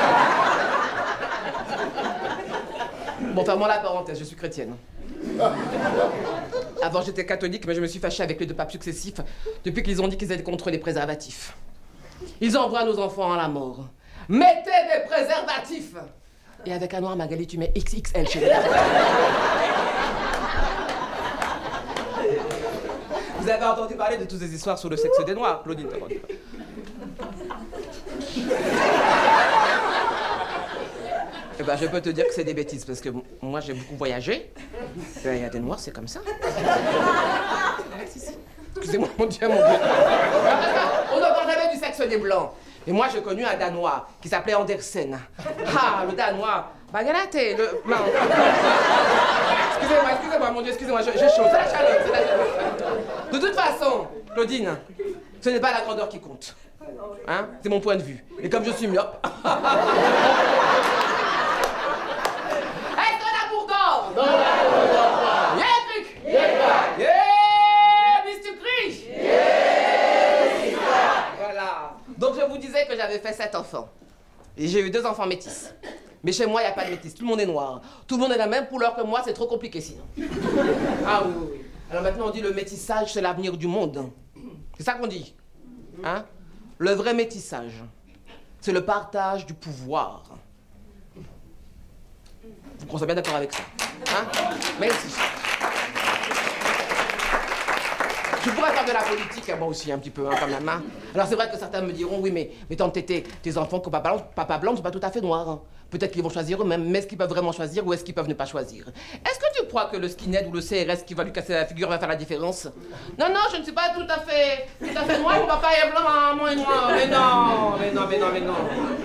Bon, fermons la parenthèse, je suis chrétienne. Avant, j'étais catholique, mais je me suis fâchée avec les 2 papes successifs depuis qu'ils ont dit qu'ils étaient contre les préservatifs. Ils envoient nos enfants à la mort. Mettez des préservatifs! Et avec un noir, Magali, tu mets XXL chez les Vous avez entendu parler de toutes ces histoires sur le sexe des noirs, Claudine? Eh ben, je peux te dire que c'est des bêtises, parce que moi, j'ai beaucoup voyagé. Il y a des noirs, c'est comme ça. Excusez-moi, mon Dieu. On ne parle jamais du sexe des blancs. Et moi, j'ai connu un Danois qui s'appelait Andersen. Ah, le Danois. Bagalate, le... Non. Excusez-moi, mon Dieu, excusez-moi, j'ai chaud. C'est la chaleur. De toute façon, Claudine, ce n'est pas la grandeur qui compte. Hein? C'est mon point de vue. Et comme je suis myope... Est-ce qu'on a pour corps? Non, Yeah, truc! Yeah, Mr. Krish! Voilà. Donc je vous disais que j'avais fait 7 enfants. Et j'ai eu 2 enfants métis. Mais chez moi, il n'y a pas de métis. Tout le monde est noir. Tout le monde est la même couleur que moi, c'est trop compliqué sinon. Ah oui, oui. Alors maintenant, on dit le métissage, c'est l'avenir du monde. C'est ça qu'on dit. Hein? Le vrai métissage, c'est le partage du pouvoir. Vous serez bien d'accord avec ça. Hein? Merci. Je pourrais faire de la politique, moi aussi, un petit peu, hein, quand même. Hein. Alors c'est vrai que certains me diront, oui, mais tant tes enfants que papa blanc ne sont pas tout à fait noirs. Hein. Peut-être qu'ils vont choisir eux-mêmes, mais est-ce qu'ils peuvent vraiment choisir ou est-ce qu'ils peuvent ne pas choisir? Est-ce que tu crois que le skinhead ou le CRS qui va lui casser la figure va faire la différence? Non, non, je ne suis pas tout à fait noir, mon papa est blanc, maman est noire. Mais non.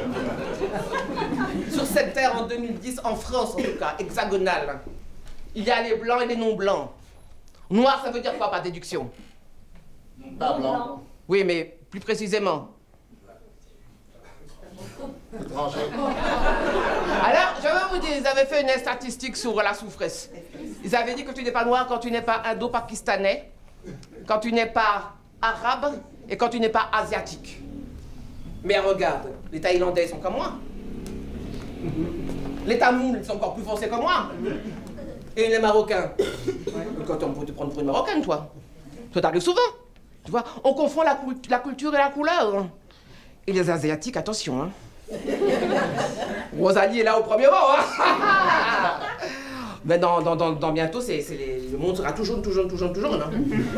Sur cette terre en 2010, en France en tout cas, hexagonale, il y a les blancs et les non-blancs. Noir, ça veut dire quoi par déduction? Pas blanc. Oui, mais plus précisément. Étranger. Alors, je veux vous dire, ils avaient fait une statistique sur la souffrance. Ils avaient dit que tu n'es pas noir quand tu n'es pas indo-pakistanais, quand tu n'es pas arabe et quand tu n'es pas asiatique. Mais regarde, les Thaïlandais ils sont comme moi. Les Tamouls ils sont encore plus foncés que moi. Et les Marocains. Quand on peut te prendre pour une Marocaine, toi. Ça t'arrive souvent. Tu vois, on confond la culture et la couleur. Et les Asiatiques, attention, hein. Rosalie est là au premier rang, hein. Mais dans bientôt, le monde sera toujours, hein.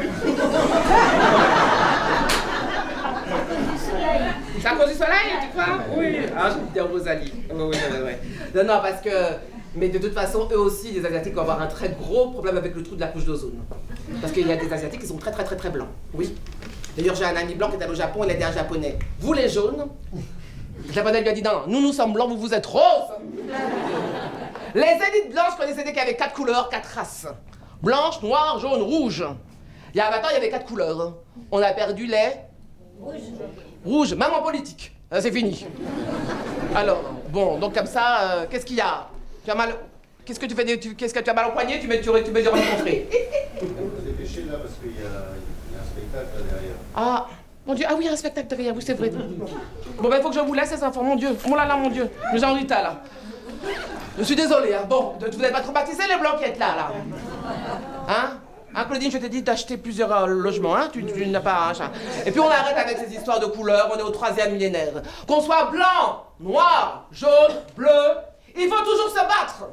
C'est à cause du soleil, tu crois? Oui. Ah, je vais dire Rosalie. Oui. Non, parce que... Mais de toute façon, eux aussi, les Asiatiques vont avoir un très gros problème avec le trou de la couche d'ozone. Parce qu'il y a des Asiatiques qui sont très blancs. Oui. D'ailleurs, j'ai un ami blanc qui est allé au Japon, il a dit à un Japonais, vous les jaunes? Le Japonais lui a dit, non, nous sommes blancs, vous êtes roses. Les élites blanches connaissaient qu'il y avait 4 couleurs, 4 races. Blanche, noire, jaune, rouge. Il y a 20 ans, il y avait 4 couleurs. On a perdu les... Rouge, même en politique. C'est fini. Alors, bon, donc comme ça, qu'est-ce qu'il y a? Tu as mal... Qu'est-ce que tu fais? Qu'est-ce que tu as mal au poignet? Tu mets du rencontré. Vous dépêchez là parce qu'il y a un spectacle là derrière. Ah, mon Dieu, ah oui, un spectacle derrière, oui, c'est vrai. Bon, ben, il faut que je vous laisse ces enfants, mon Dieu. Oh là là, mon Dieu. J'ai en Rita, là. Je suis désolée, hein. Bon, vous n'avez pas traumatisé les blancs qui êtes là. Hein? Hein, Claudine, je t'ai dit d'acheter plusieurs logements, hein? Tu n'as pas... Hein, et puis on arrête avec ces histoires de couleurs, on est au 3e millénaire. Qu'on soit blanc, noir, jaune, bleu, il faut toujours se battre.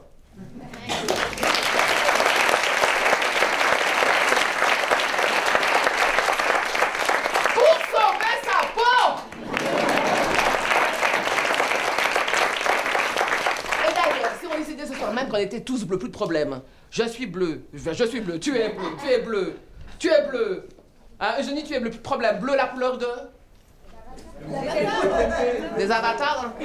Pour sauver sa peau. Et d'ailleurs, si on décidait ce soir même qu'on était tous bleus, plus de problème. Je suis bleu, tu es bleu, tu es bleu. Hein, Eugénie, tu es bleu, plus de problème. Bleu, la couleur de... Des avatars, hein.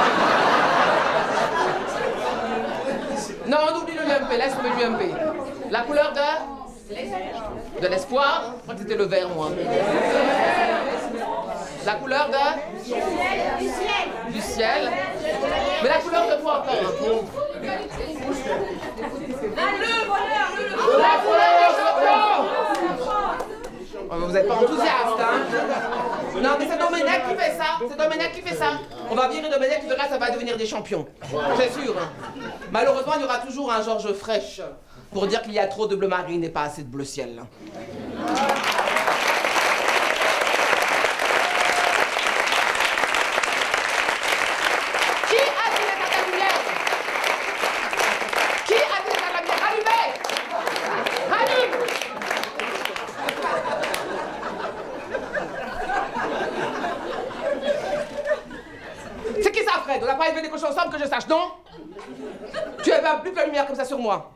Non, on oublie le UMP, laisse tomber l'UMP. La couleur de l'espoir. Je crois que c'était le vert, moi. La couleur de... Du ciel. Mais la couleur de quoi encore? La couleur des champions. Vous n'êtes pas enthousiaste, hein? Non, mais c'est Domenech qui fait ça. C'est Domenech qui fait ça. On va virer Domenech, tu verras, ça va devenir des champions. C'est sûr. Malheureusement, il y aura toujours un Georges Fraîche pour dire qu'il y a trop de bleu marine et pas assez de bleu ciel. On n'a pas élevé les cochons ensemble que je sache, non? Tu n'avais pas plus la lumière comme ça sur moi.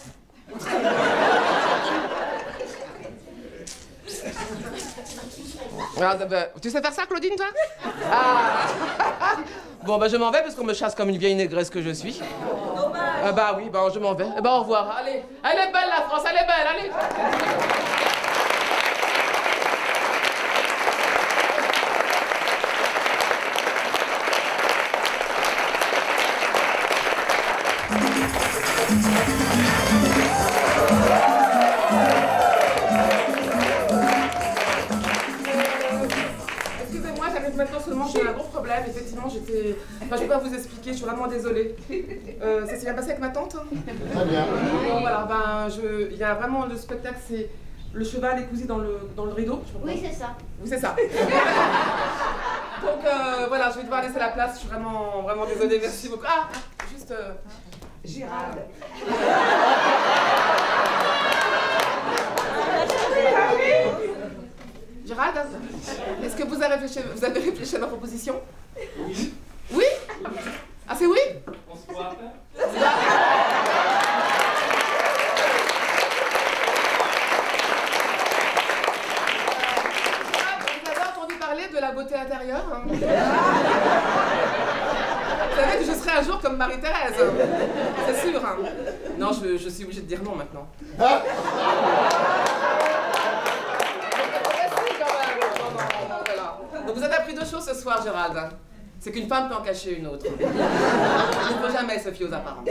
Ah, tu sais faire ça, Claudine, toi? Ah. Bon, ben je m'en vais parce qu'on me chasse comme une vieille négresse que je suis. Ah bah oui, ben je m'en vais. Eh ben au revoir. Allez, elle est belle la France, elle est belle, allez. Excusez-moi, j'arrive maintenant seulement, j'ai un gros problème. Effectivement, j'étais... Enfin, je peux pas vous expliquer, je suis vraiment désolée. Ça s'est bien passé avec ma tante? Très bien. Bon, voilà, ben, il y a vraiment le spectacle, c'est le cheval est cousu dans le rideau. Oui, c'est ça. Oui, c'est ça. Donc, voilà, je vais devoir laisser la place, je suis vraiment désolée, merci beaucoup. Ah, juste... Gérald. Gérald, est-ce que vous avez réfléchi à ma proposition? Oui. Oui? Ah, c'est oui? On se voit après? Vous avez entendu parler de la beauté intérieure, hein? Vous savez que je serai un jour comme Marie-Thérèse. C'est sûr, hein? Non, je suis obligée de dire non maintenant. Donc vous avez appris deux choses ce soir, Gérald. C'est qu'une femme peut en cacher une autre. Il ne faut jamais se fier aux apparences.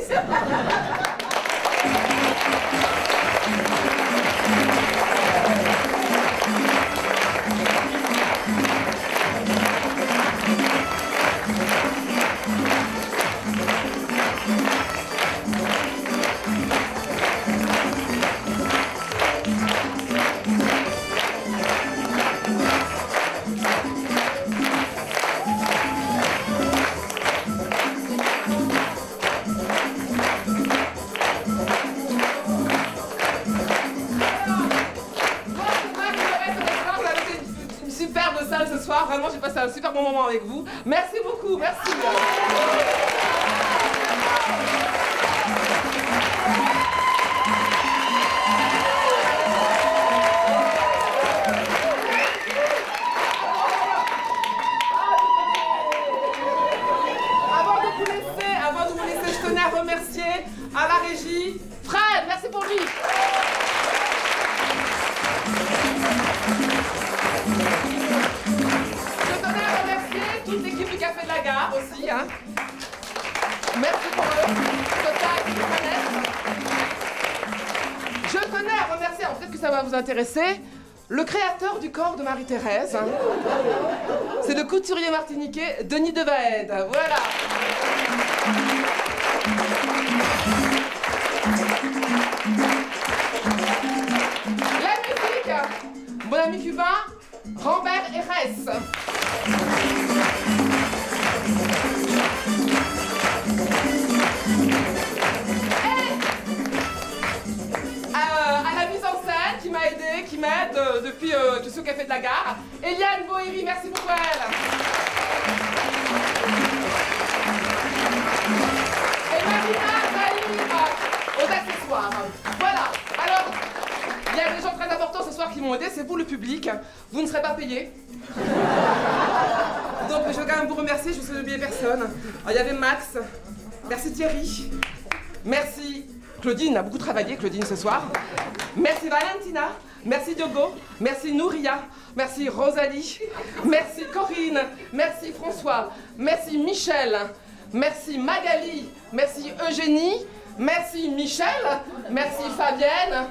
Ce soir, vraiment j'ai passé un super bon moment avec vous. Merci beaucoup, merci. Avant de vous laisser, je tenais à remercier à la régie Fred, merci pour lui. Toute l'équipe du Café de la Gare aussi, hein. Merci pour eux. Je tenais à remercier, peut-être que ça va vous intéresser, le créateur du corps de Marie-Thérèse. Hein. C'est le couturier martiniquais Denis Devaed. Voilà. La musique, mon ami cubain, Rambert Herès. À la mise en scène qui m'a aidé, qui m'aide depuis que je suis au Café de la Gare. Eliane Bohéry, merci beaucoup à elle. Et Marina Zahir aux accessoires. Voilà. Alors, il y a des gens très importants ce soir qui m'ont aidé, c'est pour le public. Vous ne serez pas payés. Donc je veux quand même vous remercier, je ne vous ai oublié personne. Alors, il y avait Max, merci Thierry, merci Claudine, a beaucoup travaillé Claudine ce soir. Merci Valentina, merci Diogo, merci Nouria, merci Rosalie, merci Corinne, merci François, merci Michel, merci Magali, merci Eugénie, merci Michel, merci Fabienne.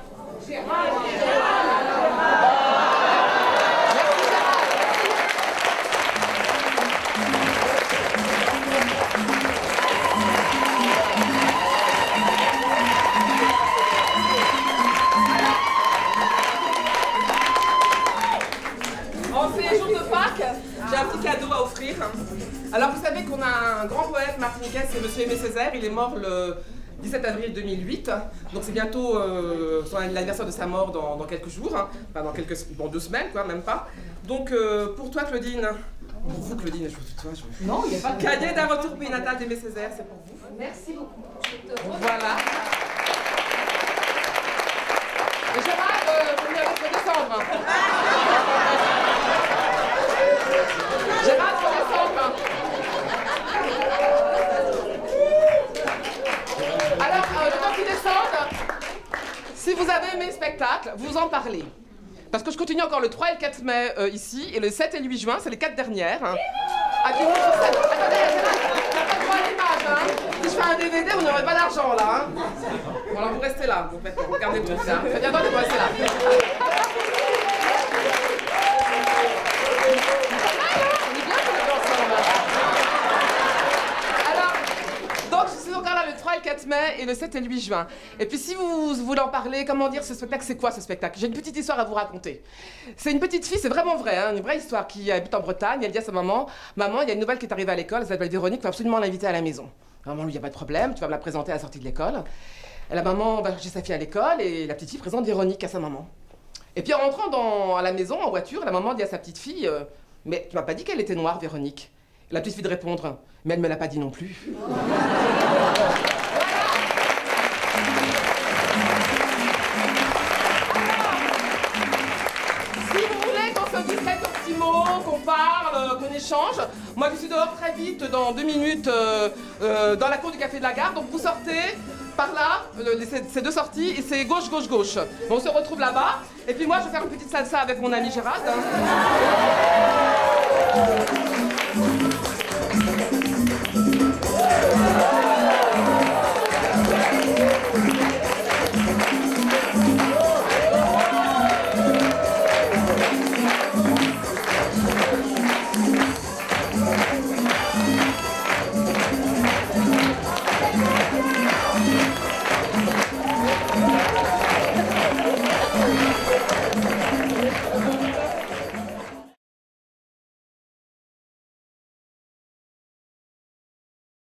En ces jours de Pâques, j'ai un petit cadeau à offrir. Alors vous savez qu'on a un grand poète martiniquais, c'est Monsieur Aimé Césaire, il est mort le 17 avril 2008, donc c'est bientôt l'anniversaire de sa mort dans quelques jours, hein. Enfin dans 2 semaines quoi, même pas. Donc pour toi Claudine, pour vous Claudine, je vous tutoie. Non, il n'y a pas de... Cahier d'un retour prénatal d'Aimé Césaire, c'est pour vous. Merci beaucoup. Voilà. Et Gérald, vous venez avec le décembre. Gérald, faut descendre. Alors, le temps qu'ils descendent, si vous avez aimé le spectacle, vous en parlez. Parce que je continue encore le 3 et le 4 mai ici, et le 7 et le 8 juin, c'est les 4 dernières. Hein. Attendez, Gérald, t'as pas droit à l'image, hein. Si je fais un DVD, vous n'aurez pas d'argent, là. Hein. Bon, alors vous restez là, vous faites, regardez tout ça. Faites bien attendez, vous restez là. Donc, je suis encore là le 3 et le 4 mai et le 7 et le 8 juin. Et puis, si vous voulez en parler, comment dire, ce spectacle, c'est quoi ce spectacle? J'ai une petite histoire à vous raconter. C'est une petite fille, c'est vraiment vrai, hein, une vraie histoire, qui habite en Bretagne. Elle dit à sa maman, maman, il y a une nouvelle qui est arrivée à l'école, elle s'appelle Véronique, il faut absolument l'inviter à la maison. Maman, lui, il n'y a pas de problème, tu vas me la présenter à la sortie de l'école. Et la maman va chercher sa fille à l'école et la petite fille présente Véronique à sa maman. Et puis, en rentrant à la maison, en voiture, la maman dit à sa petite fille, mais tu m'as pas dit qu'elle était noire, Véronique? Et la petite fille de répondre, mais elle me l'a pas dit non plus. Si vous voulez qu'on se dise quelques petits mots, qu'on parle, qu'on échange, moi je suis dehors très vite, dans 2 minutes, dans la cour du Café de la Gare, donc vous sortez par là, ces 2 sorties, et c'est gauche, gauche, gauche. On se retrouve là-bas, et puis moi je vais faire une petite salsa avec mon ami Gérald. Hein.